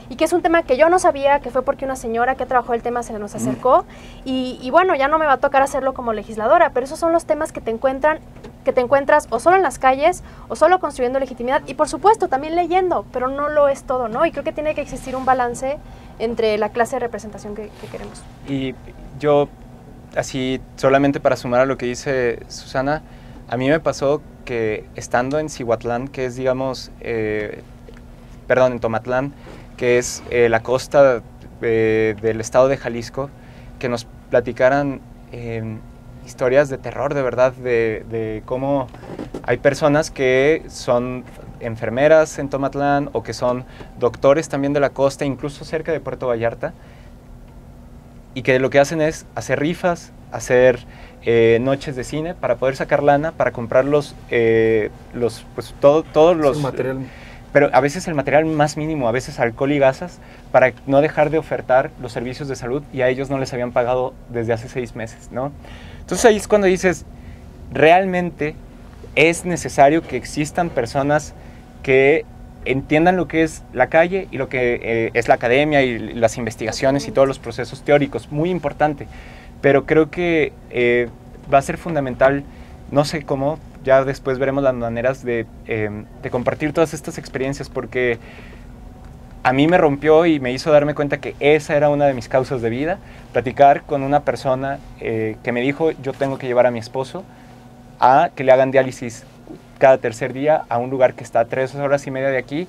y que es un tema que yo no sabía, que fue porque una señora que trabajó el tema se nos acercó, y bueno, ya no me va a tocar hacerlo como legisladora, pero esos son los temas que te encuentras o solo en las calles, o solo construyendo legitimidad, y por supuesto también leyendo, pero no lo es todo, ¿no? Y creo que tiene que existir un balance entre la clase de representación que queremos. Y yo, así, solamente para sumar a lo que dice Susana, a mí me pasó que estando en Cihuatlán, que es, digamos, en Tomatlán, que es la costa del estado de Jalisco, que nos platicaran historias de terror, de verdad, de cómo hay personas que son enfermeras en Tomatlán o que son doctores también de la costa, incluso cerca de Puerto Vallarta, y que lo que hacen es hacer rifas, hacer noches de cine para poder sacar lana, para comprar todos los material. Pero a veces el material más mínimo, a veces alcohol y gasas, para no dejar de ofertar los servicios de salud, y a ellos no les habían pagado desde hace 6 meses, ¿no? Entonces ahí es cuando dices, realmente es necesario que existan personas que entiendan lo que es la calle y lo que es la academia y las investigaciones y todos los procesos teóricos, muy importante, pero creo que va a ser fundamental, no sé cómo, ya después veremos las maneras de compartir todas estas experiencias, porque a mí me rompió y me hizo darme cuenta que esa era una de mis causas de vida, platicar con una persona que me dijo, yo tengo que llevar a mi esposo a que le hagan diálisis cada tercer día a un lugar que está a 3 horas y media de aquí,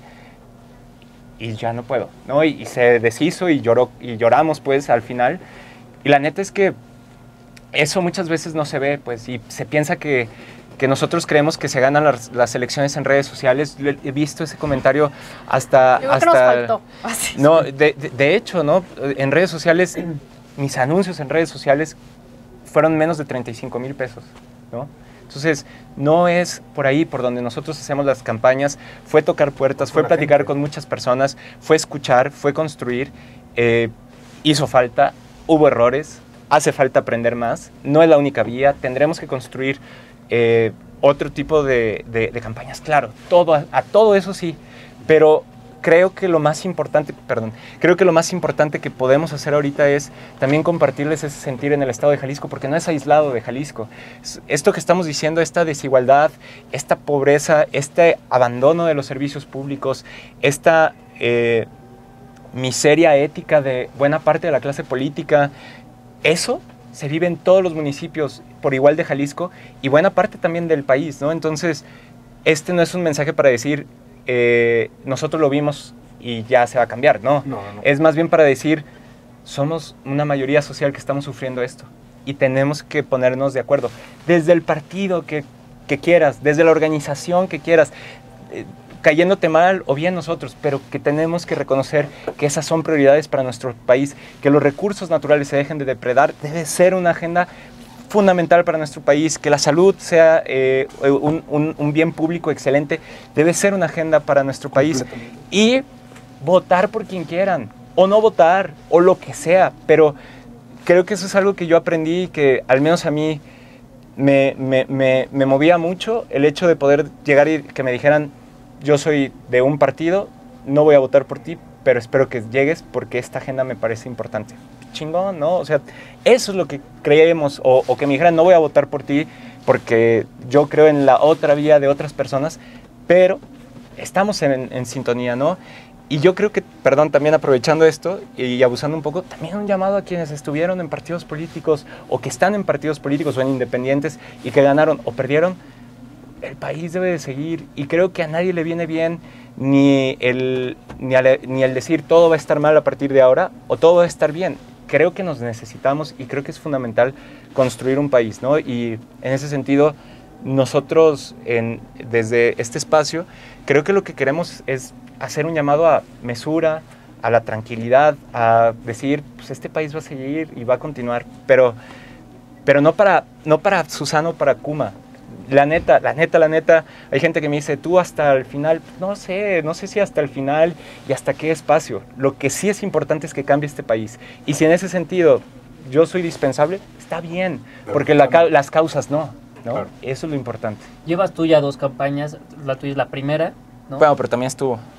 y ya no puedo, ¿no? Y se deshizo y lloramos pues al final, y la neta es que eso muchas veces no se ve, pues, y se piensa que nosotros creemos que se ganan las elecciones en redes sociales. He visto ese comentario hasta... Yo creo que nos faltó. No, de hecho, ¿no? En redes sociales, mis anuncios en redes sociales fueron menos de 35,000 pesos, ¿no? Entonces, no es por ahí por donde nosotros hacemos las campañas, fue tocar puertas, fue platicar con muchas personas, fue escuchar, fue construir, hizo falta, hubo errores, hace falta aprender más, no es la única vía, tendremos que construir otro tipo de campañas, claro, a todo eso sí, pero creo que lo más importante que podemos hacer ahorita es también compartirles ese sentir en el estado de Jalisco, porque no es aislado de Jalisco. Esto que estamos diciendo, esta desigualdad, esta pobreza, este abandono de los servicios públicos, esta miseria ética de buena parte de la clase política, eso se vive en todos los municipios por igual de Jalisco y buena parte también del país, ¿no? Entonces, este no es un mensaje para decir nosotros lo vimos y ya se va a cambiar, no. Es más bien para decir, somos una mayoría social que estamos sufriendo esto y tenemos que ponernos de acuerdo. Desde el partido que quieras, desde la organización que quieras, cayéndote mal o bien nosotros, pero que tenemos que reconocer que esas son prioridades para nuestro país, que los recursos naturales se dejen de depredar, debe ser una agenda fundamental para nuestro país, que la salud sea un bien público excelente, debe ser una agenda para nuestro país, y votar por quien quieran, o no votar, o lo que sea, pero creo que eso es algo que yo aprendí y que al menos a mí me movía mucho, el hecho de poder llegar y que me dijeran, yo soy de un partido, no voy a votar por ti, pero espero que llegues porque esta agenda me parece importante. Chingón, ¿no? O sea, eso es lo que creemos, o que me dijeran, no voy a votar por ti porque yo creo en la otra vía de otras personas, pero estamos en sintonía, ¿no? Y yo creo que, perdón, también aprovechando esto y abusando un poco, también un llamado a quienes estuvieron en partidos políticos o que están en partidos políticos o en independientes y que ganaron o perdieron. El país debe de seguir y creo que a nadie le viene bien ni el decir todo va a estar mal a partir de ahora o todo va a estar bien. Creo que nos necesitamos y creo que es fundamental construir un país, ¿no? Y en ese sentido, nosotros desde este espacio, creo que lo que queremos es hacer un llamado a mesura, a la tranquilidad, a decir, pues este país va a seguir y va a continuar, pero no para Susana o para Kuma. La neta, hay gente que me dice, tú hasta el final, no sé si hasta el final y hasta qué espacio. Lo que sí es importante es que cambie este país. Y si en ese sentido yo soy dispensable, está bien, porque las causas no. Claro. Eso es lo importante. Llevas tú ya 2 campañas, la tuya es la primera, ¿no? Bueno, pero también estuvo.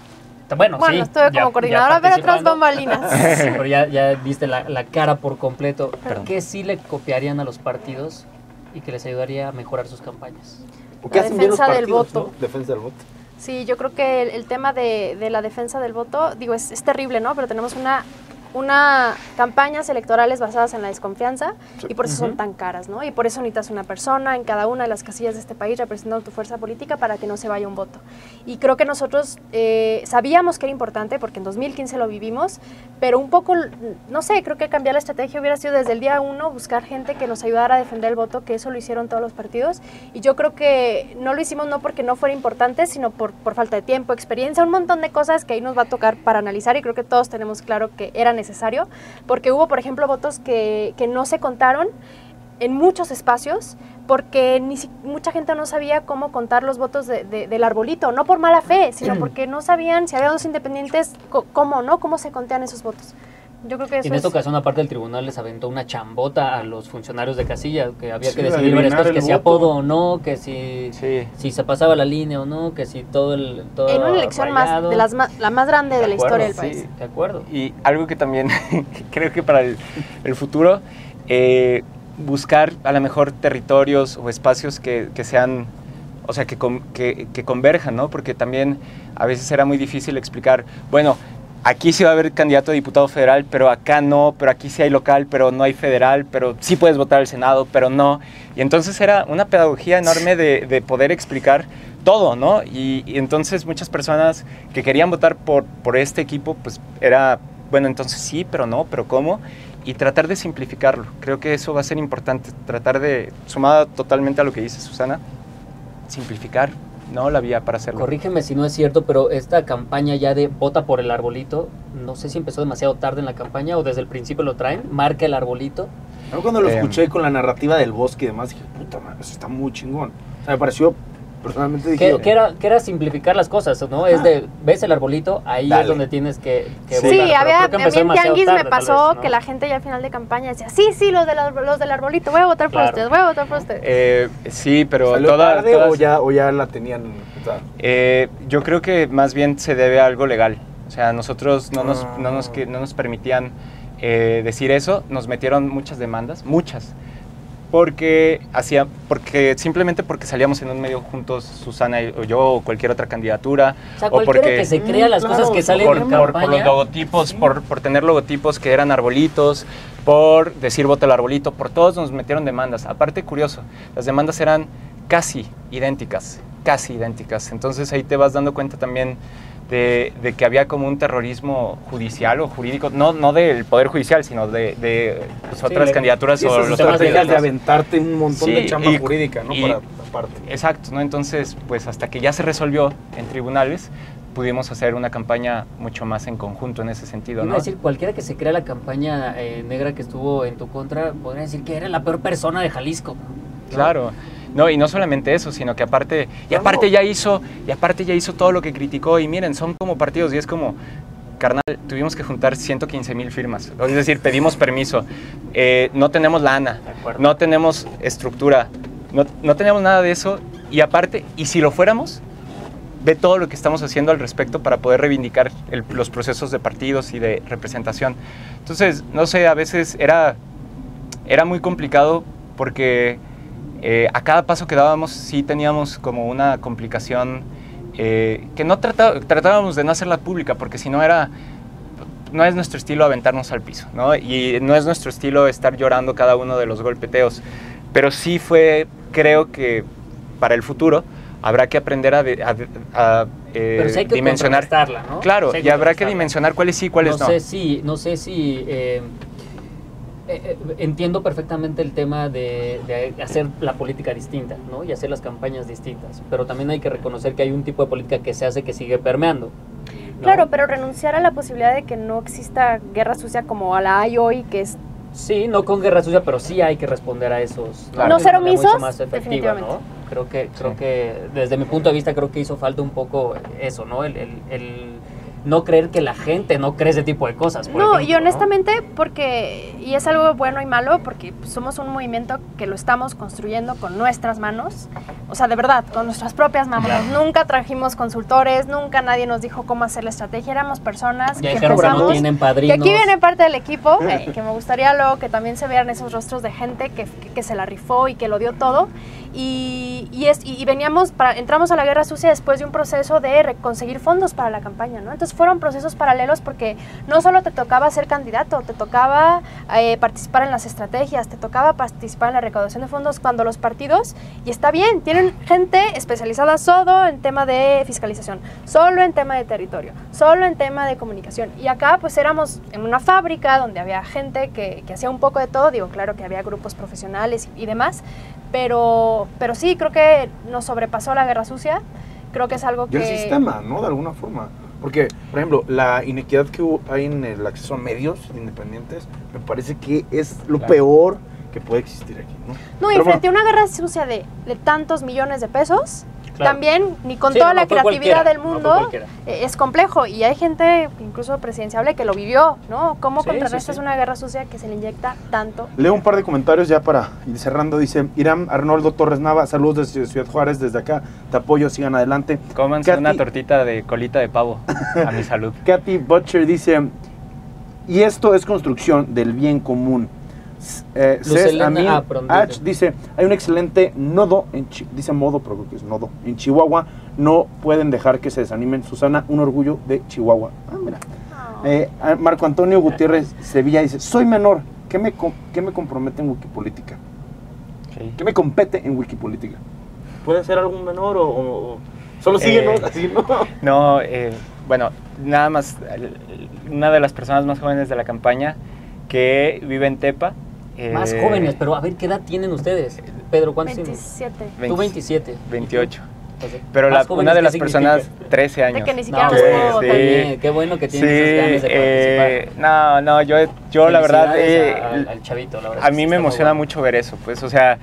Bueno, sí, estuve como ya coordinadora, pero otras participando. bambalinas. Pero ya viste la cara por completo. Perdón. ¿Qué sí le copiarían a los partidos y que les ayudaría a mejorar sus campañas? ¿O qué La hacen bien los defensa del partidos, voto. ¿no? Defensa del voto. Sí, yo creo que el tema de la defensa del voto, digo, es terrible, ¿no? Pero tenemos una campañas electorales basadas en la desconfianza y por eso son tan caras, ¿no? Y por eso necesitas una persona en cada una de las casillas de este país representando tu fuerza política para que no se vaya un voto. Y creo que nosotros sabíamos que era importante porque en 2015 lo vivimos, pero un poco, no sé, creo que cambiar la estrategia hubiera sido desde el día 1 buscar gente que nos ayudara a defender el voto, que eso lo hicieron todos los partidos. Y yo creo que no lo hicimos no porque no fuera importante, sino por falta de tiempo, experiencia, un montón de cosas que ahí nos va a tocar para analizar y creo que todos tenemos claro que era necesario, porque hubo, por ejemplo, votos que no se contaron en muchos espacios, porque mucha gente no sabía cómo contar los votos del arbolito, no por mala fe, sino porque no sabían si había dos independientes, cómo se contean esos votos. Yo creo que eso en esta es... ocasión, aparte del tribunal, les aventó una chambota a los funcionarios de casilla, que había Sí, que decidir varias adivinar cosas, que el si voto. apodo o no, que si se pasaba la línea o no, que si todo En una elección rayado. la más grande de la acuerdo, historia del sí, país. de acuerdo. Y algo que también creo que para el futuro, buscar a lo mejor territorios o espacios que sean, o sea, que converjan, ¿no? Porque también a veces era muy difícil explicar, bueno, aquí sí va a haber candidato a diputado federal, pero acá no, pero aquí sí hay local, pero no hay federal, pero sí puedes votar al Senado, pero no. Y entonces era una pedagogía enorme de poder explicar todo, ¿no? Y entonces muchas personas que querían votar por este equipo, pues era, bueno, entonces sí, pero no, pero ¿cómo? Y tratar de simplificarlo. Creo que eso va a ser importante, tratar de, sumado totalmente a lo que dice Susana, simplificar, ¿no? La vía para hacerlo. Corrígeme si no es cierto, pero esta campaña ya de vota por el arbolito, no sé si empezó demasiado tarde en la campaña o desde el principio lo traen, marca el arbolito. Yo cuando lo escuché con la narrativa del bosque y demás, dije, puta madre, eso está muy chingón. O sea, me pareció, personalmente dije... Que era simplificar las cosas, ¿no? Es de, ves el arbolito, ahí Dale. es donde tienes que Sí, votar. Pero había, creo que a mí empezó en demasiado Tianguis tarde, me tal pasó vez, ¿no? que la gente ya al final de campaña decía, sí, los del arbolito, voy a votar por Claro. ustedes, voy a votar por ustedes. Sí, pero ¿Salió todas... tarde o ya la tenían? O sea, yo creo que más bien se debe a algo legal. O sea, nosotros no nos permitían decir eso. Nos metieron muchas demandas, muchas. Simplemente porque salíamos en un medio juntos, Susana o yo, o cualquier otra candidatura. O sea, o cualquiera porque que se crea las claro, cosas que salen en por campaña. los logotipos, por tener logotipos que eran arbolitos, por decir voto al arbolito, por todos nos metieron demandas. Aparte, curioso, las demandas eran casi idénticas. Entonces ahí te vas dando cuenta también de que había como un terrorismo judicial o jurídico, no del Poder Judicial, sino de pues, otras candidaturas sí, o eso los te vas a partidos. dejar de aventarte un montón de Sí, chamba jurídica, ¿no? y- Para aparte. Exacto, ¿no? Entonces, pues hasta que ya se resolvió en tribunales, pudimos hacer una campaña mucho más en conjunto en ese sentido, Iba ¿no? a decir, cualquiera que se crea la campaña negra que estuvo en tu contra, podría decir que era la peor persona de Jalisco. ¿no? Claro. No, y no solamente eso, sino que aparte ya hizo todo lo que criticó. Y miren, son como partidos y es como, carnal, tuvimos que juntar 115,000 firmas. Es decir, pedimos permiso. No tenemos lana, acuerdo. no tenemos estructura, no tenemos nada de eso. Y aparte, y si lo fuéramos, ve todo lo que estamos haciendo al respecto para poder reivindicar los procesos de partidos y de representación. Entonces, no sé, a veces era muy complicado porque a cada paso que dábamos sí teníamos como una complicación que no tratábamos de no hacerla pública, porque si no no es nuestro estilo aventarnos al piso, ¿no? Y no es nuestro estilo estar llorando cada uno de los golpeteos, pero sí creo que para el futuro habrá que aprender a Pero sí hay que dimensionar, contrarrestarla, ¿no? claro, Sí hay y habrá que contrarrestarla. dimensionar cuáles sí, cuáles no. No sé si entiendo perfectamente el tema de hacer la política distinta, ¿no? Y hacer las campañas distintas, pero también hay que reconocer que hay un tipo de política que se hace que sigue permeando. ¿no? Claro, pero renunciar a la posibilidad de que no exista guerra sucia como la hay hoy, que es... Sí, no con guerra sucia, pero sí hay que responder a esos. Claro. No de ser una manera omisos, mucho más efectiva, ¿no? Creo que desde mi punto de vista creo que hizo falta un poco eso, ¿no? no creer que la gente no cree ese tipo de cosas. Por No, ejemplo, y honestamente, porque, y es algo bueno y malo, porque somos un movimiento que lo estamos construyendo con nuestras manos, o sea, de verdad, con nuestras propias manos. Nunca trajimos consultores, nunca nadie nos dijo cómo hacer la estrategia, éramos personas Ya que dijeron que no empezamos, tienen que padrinos. aquí viene parte del equipo, que me gustaría luego que también se vean esos rostros de gente que se la rifó y que lo dio todo. Y veníamos, entramos a la Guerra Sucia después de un proceso de conseguir fondos para la campaña, ¿no? Entonces fueron procesos paralelos porque no solo te tocaba ser candidato, te tocaba participar en las estrategias, te tocaba participar en la recaudación de fondos cuando los partidos, y está bien, tienen gente especializada solo en tema de fiscalización, solo en tema de territorio, solo en tema de comunicación. Y acá pues éramos en una fábrica donde había gente que hacía un poco de todo, digo, claro que había grupos profesionales y demás, pero sí, creo que nos sobrepasó la Guerra Sucia, creo que es algo Y que... el sistema, ¿no? De alguna forma. Porque, por ejemplo, la inequidad que hay en el acceso a medios independientes, me parece que es lo peor que puede existir aquí, ¿no? No, y Pero frente a una guerra sucia de tantos millones de pesos, Claro. también ni con Sí, toda no la fue creatividad cualquiera, del no fue mundo cualquiera. es complejo. Y hay gente, incluso presidenciable, que lo vivió, ¿no? ¿Cómo Sí, contrarrestas sí. una guerra sucia que se le inyecta tanto? Leo un par de comentarios ya para ir cerrando. Dice Irán Arnoldo Torres Nava, saludos desde Ciudad Juárez, desde acá, te apoyo, sigan adelante. Cómanse Katy- una tortita de colita de pavo, a mi salud. Katy Butcher dice, y esto es construcción del bien común. Lucelena, Amin perdón, H dice, hay un excelente nodo, dice modo, pero creo que es nodo, en Chihuahua, no pueden dejar que se desanimen. Susana, un orgullo de Chihuahua. Ah, mira. Marco Antonio Gutiérrez Sevilla dice, soy menor, ¿qué me compromete en Wikipolítica? Okay. ¿Qué me compete en Wikipolítica? ¿Puede ser algún menor o solo sigue, no? Así, ¿no? No, bueno, nada más, una de las personas más jóvenes de la campaña que vive en Tepa. Más jóvenes, pero a ver, ¿qué edad tienen ustedes? Pedro, ¿cuántos tienes? 27. Tú 27. 28. Entonces, Pero más jóvenes, una de ¿qué las significa? personas, 13 años. De que ni siquiera No, nos Sí, puedo votar. también, qué bueno que tienen esas ganas de participar. No, yo la verdad, Felicidades al chavito, la verdad. a es mí que me está muy emociona bueno. mucho ver eso, pues, o sea,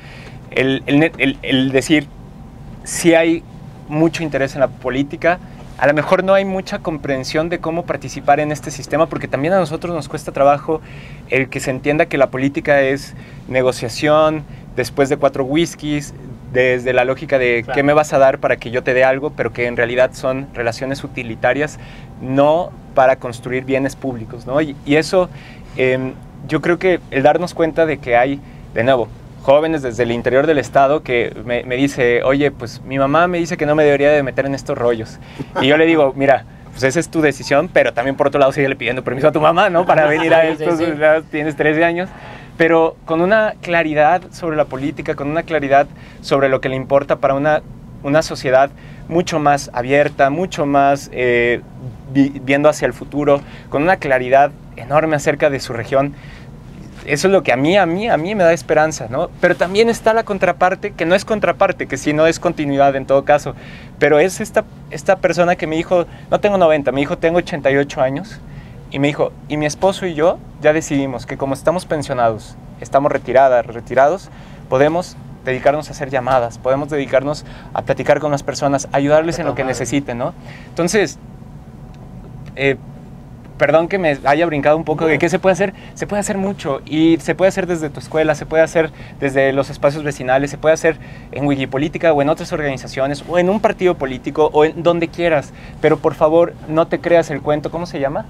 el decir, sí hay mucho interés en la política, a lo mejor no hay mucha comprensión de cómo participar en este sistema, porque también a nosotros nos cuesta trabajo el que se entienda que la política es negociación, después de 4 whiskies, desde la lógica de Claro. qué me vas a dar para que yo te dé algo, pero que en realidad son relaciones utilitarias, no para construir bienes públicos, ¿no? Y eso, yo creo que el darnos cuenta de que hay, de nuevo, jóvenes desde el interior del estado que me dice, oye, pues mi mamá me dice que no me debería de meter en estos rollos. Y yo le digo, mira, pues esa es tu decisión, pero también por otro lado síguele pidiendo permiso a tu mamá, ¿no? Para venir a Sí, estos, sí. ya tienes 13 años. Pero con una claridad sobre la política, con una claridad sobre lo que le importa para una sociedad mucho más abierta, mucho más viendo hacia el futuro, con una claridad enorme acerca de su región. Eso es lo que a mí me da esperanza, ¿no? Pero también está la contraparte, que no es contraparte, que sí no es continuidad en todo caso, pero es esta persona que me dijo, no tengo 90, me dijo, tengo 88 años, y me dijo, y mi esposo y yo ya decidimos que como estamos pensionados, estamos retirados, podemos dedicarnos a hacer llamadas, podemos dedicarnos a platicar con las personas, ayudarles en lo que necesiten, ¿no? Entonces, perdón que me haya brincado un poco de qué se puede hacer mucho, y se puede hacer desde tu escuela, se puede hacer desde los espacios vecinales, se puede hacer en Wikipolítica o en otras organizaciones o en un partido político o en donde quieras, pero por favor no te creas el cuento, ¿cómo se llama?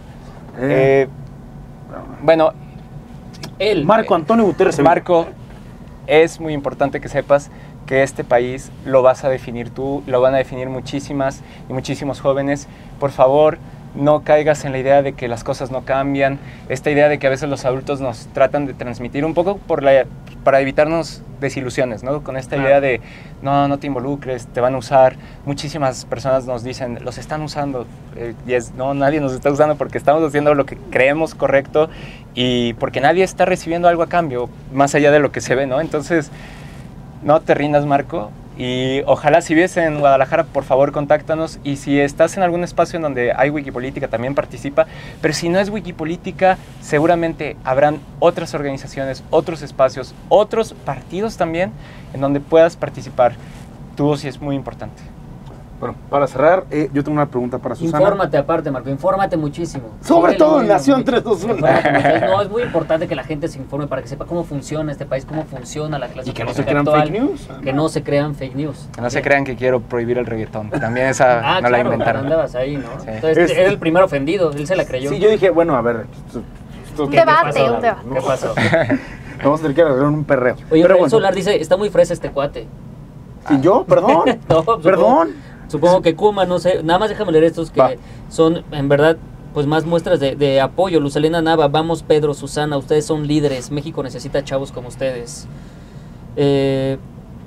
Bueno, Marco Antonio Gutiérrez Sevilla. Marco, es muy importante que sepas que este país lo vas a definir tú, lo van a definir muchísimas y muchísimos jóvenes. Por favor, no caigas en la idea de que las cosas no cambian, esta idea de que a veces los adultos nos tratan de transmitir un poco para evitarnos desilusiones, ¿no? Con esta idea de, no te involucres, te van a usar. Muchísimas personas nos dicen, los están usando, y no, nadie nos está usando porque estamos haciendo lo que creemos correcto y porque nadie está recibiendo algo a cambio, más allá de lo que se ve, ¿no? Entonces, no te rindas, Marco. Y ojalá si vives en Guadalajara, por favor, contáctanos. Y si estás en algún espacio en donde hay Wikipolítica, también participa. Pero si no es Wikipolítica, seguramente habrán otras organizaciones, otros espacios, otros partidos también, en donde puedas participar. Tu voz sí es muy importante. Bueno, para cerrar, yo tengo una pregunta para Susana. Infórmate aparte, Marco, infórmate muchísimo. Sobre Síguele todo en leyendo Nación mucho. 321. Infórmate mucho. No, es muy importante que la gente se informe para que sepa cómo funciona este país, cómo funciona la clase Y que no política se crean actual, fake news. Que no se crean fake news. Que no se crean que quiero prohibir el reggaetón. También esa no la claro, inventaron. andabas ahí, ¿no? Sí. Entonces, era el primer ofendido, él se la creyó. Sí, yo dije, bueno, a ver. Un ¿Qué debate, pasó? un debate. ¿Qué pasó? Vamos a tener que arreglar un perreo. Oye, Pero Raúl bueno, Solar dice, está muy fresa este cuate. ¿y yo? ¿Perdón? No, supongo- ¿Perdón? Supongo que Kuma, no sé, nada más déjame leer estos que Va. son, en verdad, pues más muestras de apoyo. Luz Elena Nava, vamos Pedro, Susana, ustedes son líderes, México necesita chavos como ustedes. ¿Qué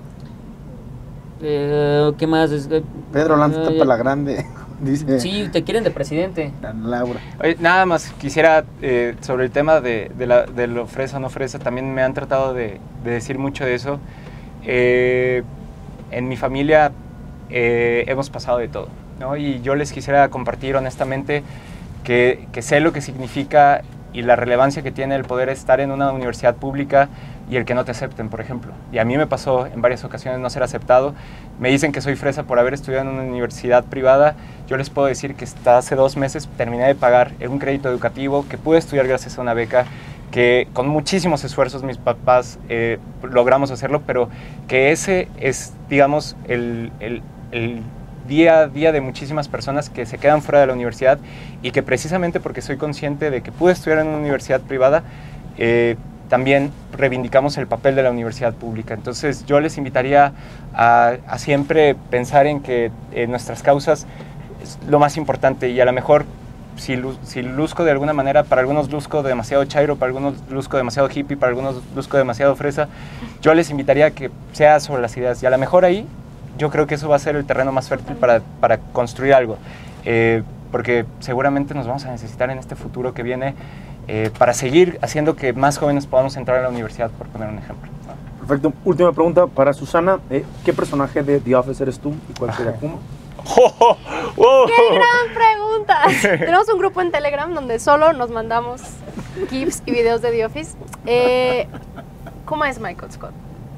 más? Pedro Lanza está para la grande, dice Sí, te quieren de presidente. Laura. Oye, nada más quisiera, sobre el tema de lo fresa o no fresa, también me han tratado de decir mucho de eso. En mi familia hemos pasado de todo, ¿no? Y yo les quisiera compartir honestamente que sé lo que significa y la relevancia que tiene el poder estar en una universidad pública y el que no te acepten, por ejemplo. Y a mí me pasó en varias ocasiones no ser aceptado. Me dicen que soy fresa por haber estudiado en una universidad privada. Yo les puedo decir que hasta hace 2 meses terminé de pagar un crédito educativo, que pude estudiar gracias a una beca, que con muchísimos esfuerzos mis papás logramos hacerlo, pero que ese es, digamos, el día a día de muchísimas personas que se quedan fuera de la universidad y que precisamente porque soy consciente de que pude estudiar en una universidad privada, también reivindicamos el papel de la universidad pública. Entonces yo les invitaría a siempre pensar en que nuestras causas es lo más importante y a lo mejor si luzco de alguna manera, para algunos luzco demasiado chairo, para algunos luzco demasiado hippie, para algunos luzco demasiado fresa, yo les invitaría a que sea sobre las ideas y a lo mejor ahí yo creo que eso va a ser el terreno más fértil para construir algo, porque seguramente nos vamos a necesitar en este futuro que viene para seguir haciendo que más jóvenes podamos entrar a la universidad, por poner un ejemplo, ¿no? Perfecto. Última pregunta para Susana. ¿Qué personaje de The Office eres tú y cuál sería Kuma? ¡Qué gran pregunta! Tenemos un grupo en Telegram donde solo nos mandamos GIFs y videos de The Office. ¿Cómo es Michael Scott?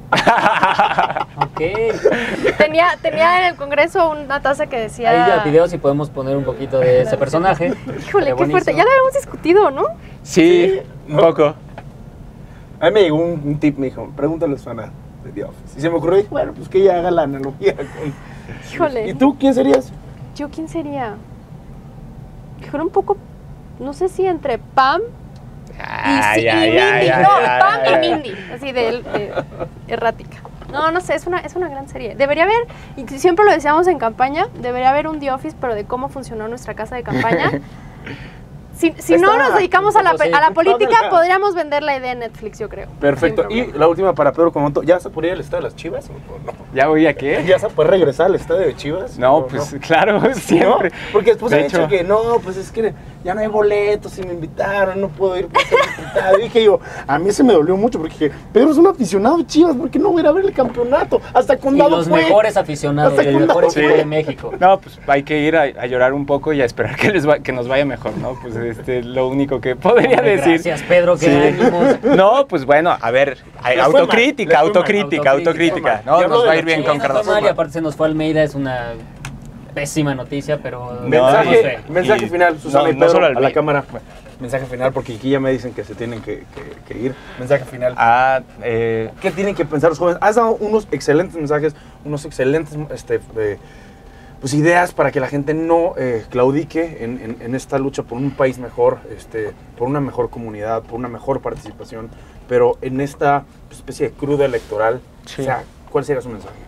Ok. Tenía en el Congreso una taza que decía... Ahí ya videos y podemos poner un poquito de ese personaje. Híjole, Estaría qué fuerte. buenísimo. Ya lo habíamos discutido, ¿no? Sí, un poco. A mí me llegó un tip, me dijo, pregúntale a Susana de The Office. Y se me ocurrió, dije, bueno, pues que ella haga la analogía con... Híjole. ¿Y tú quién serías? ¿Yo quién sería? Híjole, un poco... No sé si entre Pam y Mindy. No, Pam y Mindy. Así de errática. No sé, es una gran serie. Debería haber, y siempre lo decíamos en campaña, debería haber un The Office, pero de cómo funcionó nuestra casa de campaña. Si no nos dedicamos a la política, podríamos vender la idea en Netflix, yo creo. Perfecto. Sin Y problema. la última para Pedro Comonto. ¿Ya se podría ir al estadio de las Chivas o no? ¿Ya voy a qué? ¿Ya se puede regresar al estadio de Chivas? No, ¿O pues claro, siempre. ¿No? Porque después De han dicho hecho- que no, pues es que ya no hay boletos y me invitaron, no puedo ir por ser diputado. Y dije yo, a mí se me dolió mucho porque dije, Pedro es un aficionado de Chivas, ¿por qué no voy a ir a ver el campeonato? Hasta Y Condado los fue. mejores aficionados, Hasta el Condado mejor fue. equipo de México. No, pues hay que ir a llorar un poco y a esperar que nos vaya mejor, ¿no? Pues lo único que podría Hombre, decir. Gracias, Pedro, qué Sí. ánimos. No, pues bueno, a ver, fue mal, autocrítica, les fue mal. autocrítica. Autocrítica. No, Ya nos hablo va a de ir bien los con Sí, no Carlos. está mal, y aparte se nos fue Almeida, es una pésima noticia, pero no Mensaje, sé. mensaje Y- final, Susana no, y no Pedro, solo a al la mío. cámara. Mensaje final, porque aquí ya me dicen que se tienen que ir. Mensaje final. ¿Qué tienen que pensar los jóvenes? Has dado unos excelentes mensajes, unos excelentes pues ideas para que la gente no claudique en esta lucha por un país mejor, por una mejor comunidad, por una mejor participación, pero en esta especie de cruda electoral. Sí. O sea, ¿cuál sería su mensaje?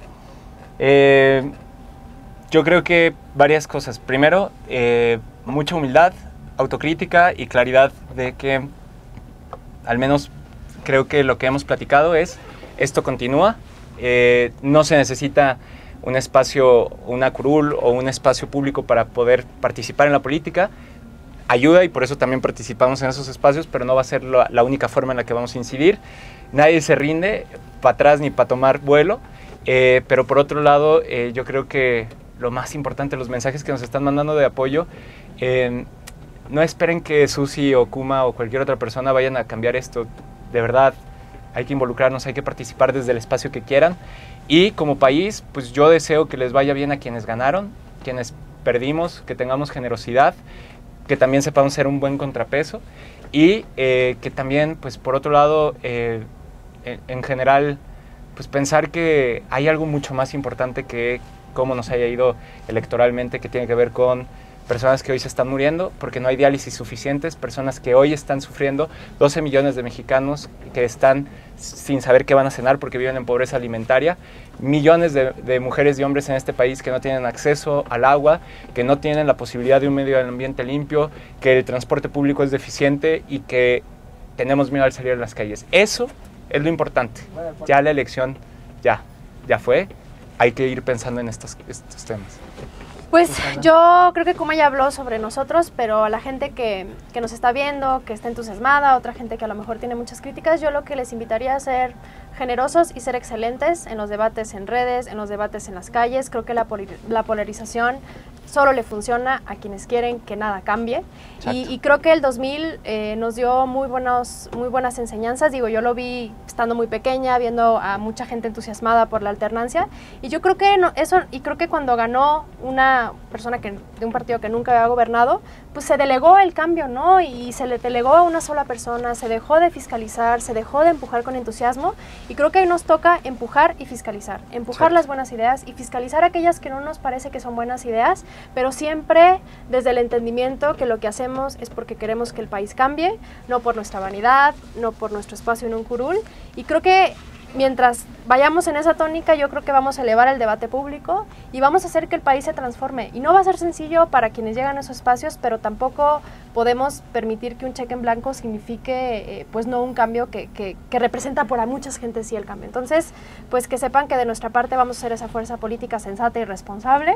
Yo creo que varias cosas. Primero, mucha humildad, autocrítica y claridad de que, al menos creo que lo que hemos platicado es, esto continúa, no se necesita un espacio, una curul o un espacio público para poder participar en la política. Ayuda y por eso también participamos en esos espacios, pero no va a ser la única forma en la que vamos a incidir. Nadie se rinde para atrás ni para tomar vuelo, pero por otro lado, yo creo que lo más importante, los mensajes que nos están mandando de apoyo, no esperen que Susi o Kuma o cualquier otra persona vayan a cambiar esto. De verdad, hay que involucrarnos, hay que participar desde el espacio que quieran Y como país, pues yo deseo que les vaya bien a quienes ganaron, quienes perdimos, que tengamos generosidad, que también sepamos ser un buen contrapeso y que también, pues por otro lado, en general, pues pensar que hay algo mucho más importante que cómo nos haya ido electoralmente, que tiene que ver con personas que hoy se están muriendo porque no hay diálisis suficientes, personas que hoy están sufriendo, 12 millones de mexicanos que están sin saber qué van a cenar porque viven en pobreza alimentaria, millones de mujeres y hombres en este país que no tienen acceso al agua, que no tienen la posibilidad de un medio ambiente limpio, que el transporte público es deficiente y que tenemos miedo al salir a las calles. Eso es lo importante. Ya la elección ya fue, hay que ir pensando en estos temas. Pues yo creo que Kuma ya habló sobre nosotros, pero a la gente que nos está viendo, que está entusiasmada, otra gente que a lo mejor tiene muchas críticas, yo lo que les invitaría a ser generosos y ser excelentes en los debates en redes, en los debates en las calles. Creo que la polarización solo le funciona a quienes quieren que nada cambie. Y creo que el 2000 nos dio muy buenas enseñanzas. Digo, yo lo vi estando muy pequeña, viendo a mucha gente entusiasmada por la alternancia. Y yo creo que creo que cuando ganó una persona de un partido que nunca había gobernado, pues se delegó el cambio, ¿no? Y se le delegó a una sola persona, se dejó de fiscalizar, se dejó de empujar con entusiasmo. Y creo que hoy nos toca empujar y fiscalizar. Empujar las buenas ideas y fiscalizar aquellas que no nos parece que son buenas ideas, pero siempre desde el entendimiento que lo que hacemos es porque queremos que el país cambie, no por nuestra vanidad, no por nuestro espacio en un curul. Y creo que mientras vayamos en esa tónica, yo creo que vamos a elevar el debate público y vamos a hacer que el país se transforme. Y no va a ser sencillo para quienes llegan a esos espacios, pero tampoco podemos permitir que un cheque en blanco signifique, pues no un cambio que representa para muchas gentes sí el cambio. Entonces, pues que sepan que de nuestra parte vamos a ser esa fuerza política sensata y responsable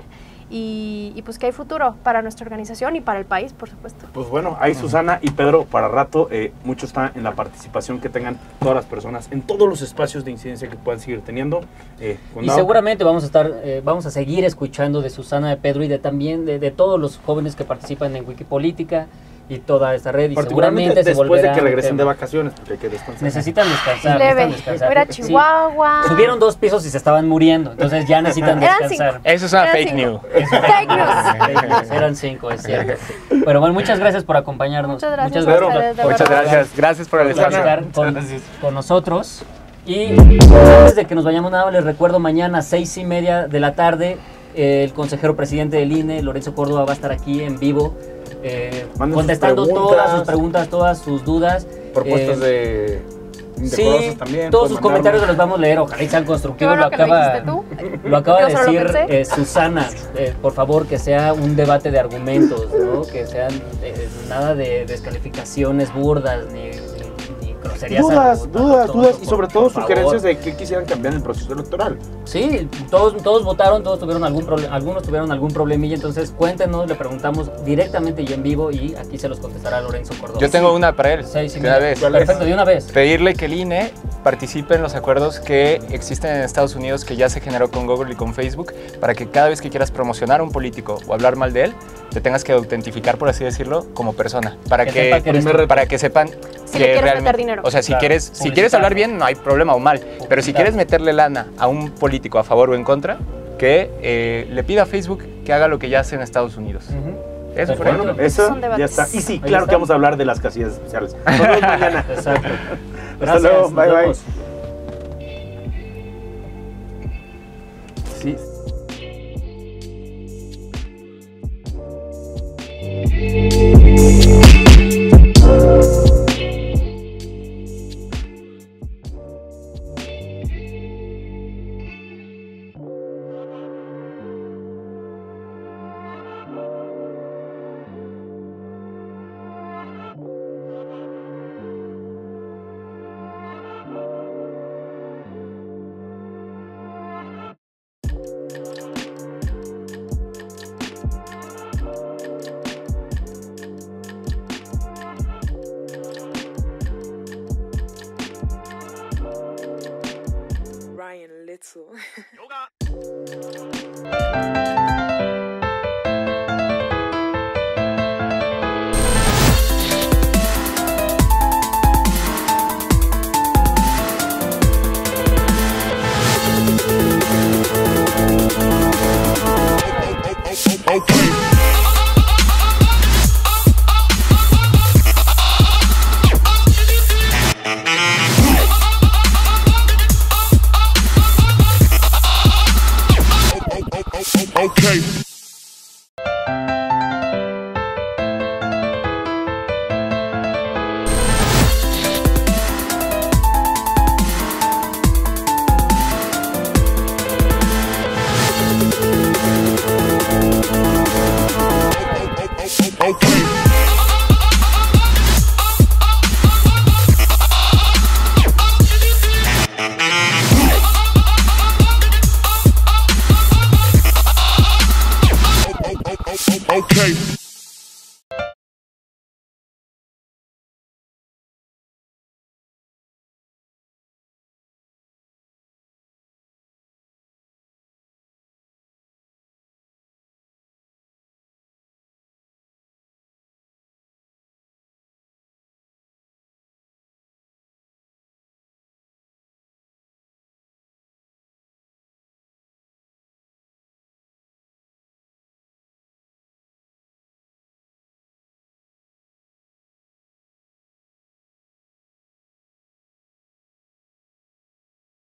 y pues que hay futuro para nuestra organización y para el país, por supuesto. Pues bueno, ahí Susana y Pedro para rato, mucho está en la participación que tengan todas las personas en todos los espacios de incidencia que puedan seguir teniendo. Y seguramente vamos a seguir escuchando de Susana, de Pedro y también de todos los jóvenes que participan en Wikipolítica y toda esta red. Y seguramente después de que regresen de vacaciones, porque hay que descansar. Necesitan descansar. Voy a Chihuahua. Sí. Subieron 2 pisos y se estaban muriendo, entonces ya necesitan descansar. Eso es una fake news. Fake news. Eran 5, es cierto. Pero bueno, muchas gracias por acompañarnos. Muchas gracias. Muchas gracias. Gracias por el espacio. Estar con nosotros. Y antes de que nos vayamos nada, les recuerdo mañana a 6:30 de la tarde, el consejero presidente del INE, Lorenzo Córdoba, va a estar aquí en vivo, contestando todas sus preguntas, todas sus dudas. Propuestas de indecorosas también. Todos sus comentarios los vamos a leer, ojalá y sean constructivos. Lo acaba de decir Susana. Por favor, que sea un debate de argumentos, ¿no? Que sean nada de descalificaciones burdas ni dudas y sobre todo sugerencias de qué quisieran cambiar en el proceso electoral. Sí, todos votaron, todos tuvieron algunos tuvieron algún problemilla, entonces cuéntenos, le preguntamos directamente y en vivo y aquí se los contestará Lorenzo Córdoba. Yo tengo una para él. De una vez. Perfecto, de una vez. Pedirle que el INE participe en los acuerdos que existen en Estados Unidos, que ya se generó con Google y con Facebook, para que cada vez que quieras promocionar a un político o hablar mal de él, te tengas que autentificar, por así decirlo, como persona, para que sepan si que realmente dinero. O sea, si quieres hablar bien, no hay problema o mal, pero si quieres meterle lana a un político a favor o en contra, que le pida a Facebook que haga lo que ya hace en Estados Unidos. Eso fue. Bueno, eso ya está. Y sí, claro que vamos a hablar de las casillas especiales. Nos vemos mañana. Exacto. Hasta luego. Bye, bye. Sí. Okay. Okay.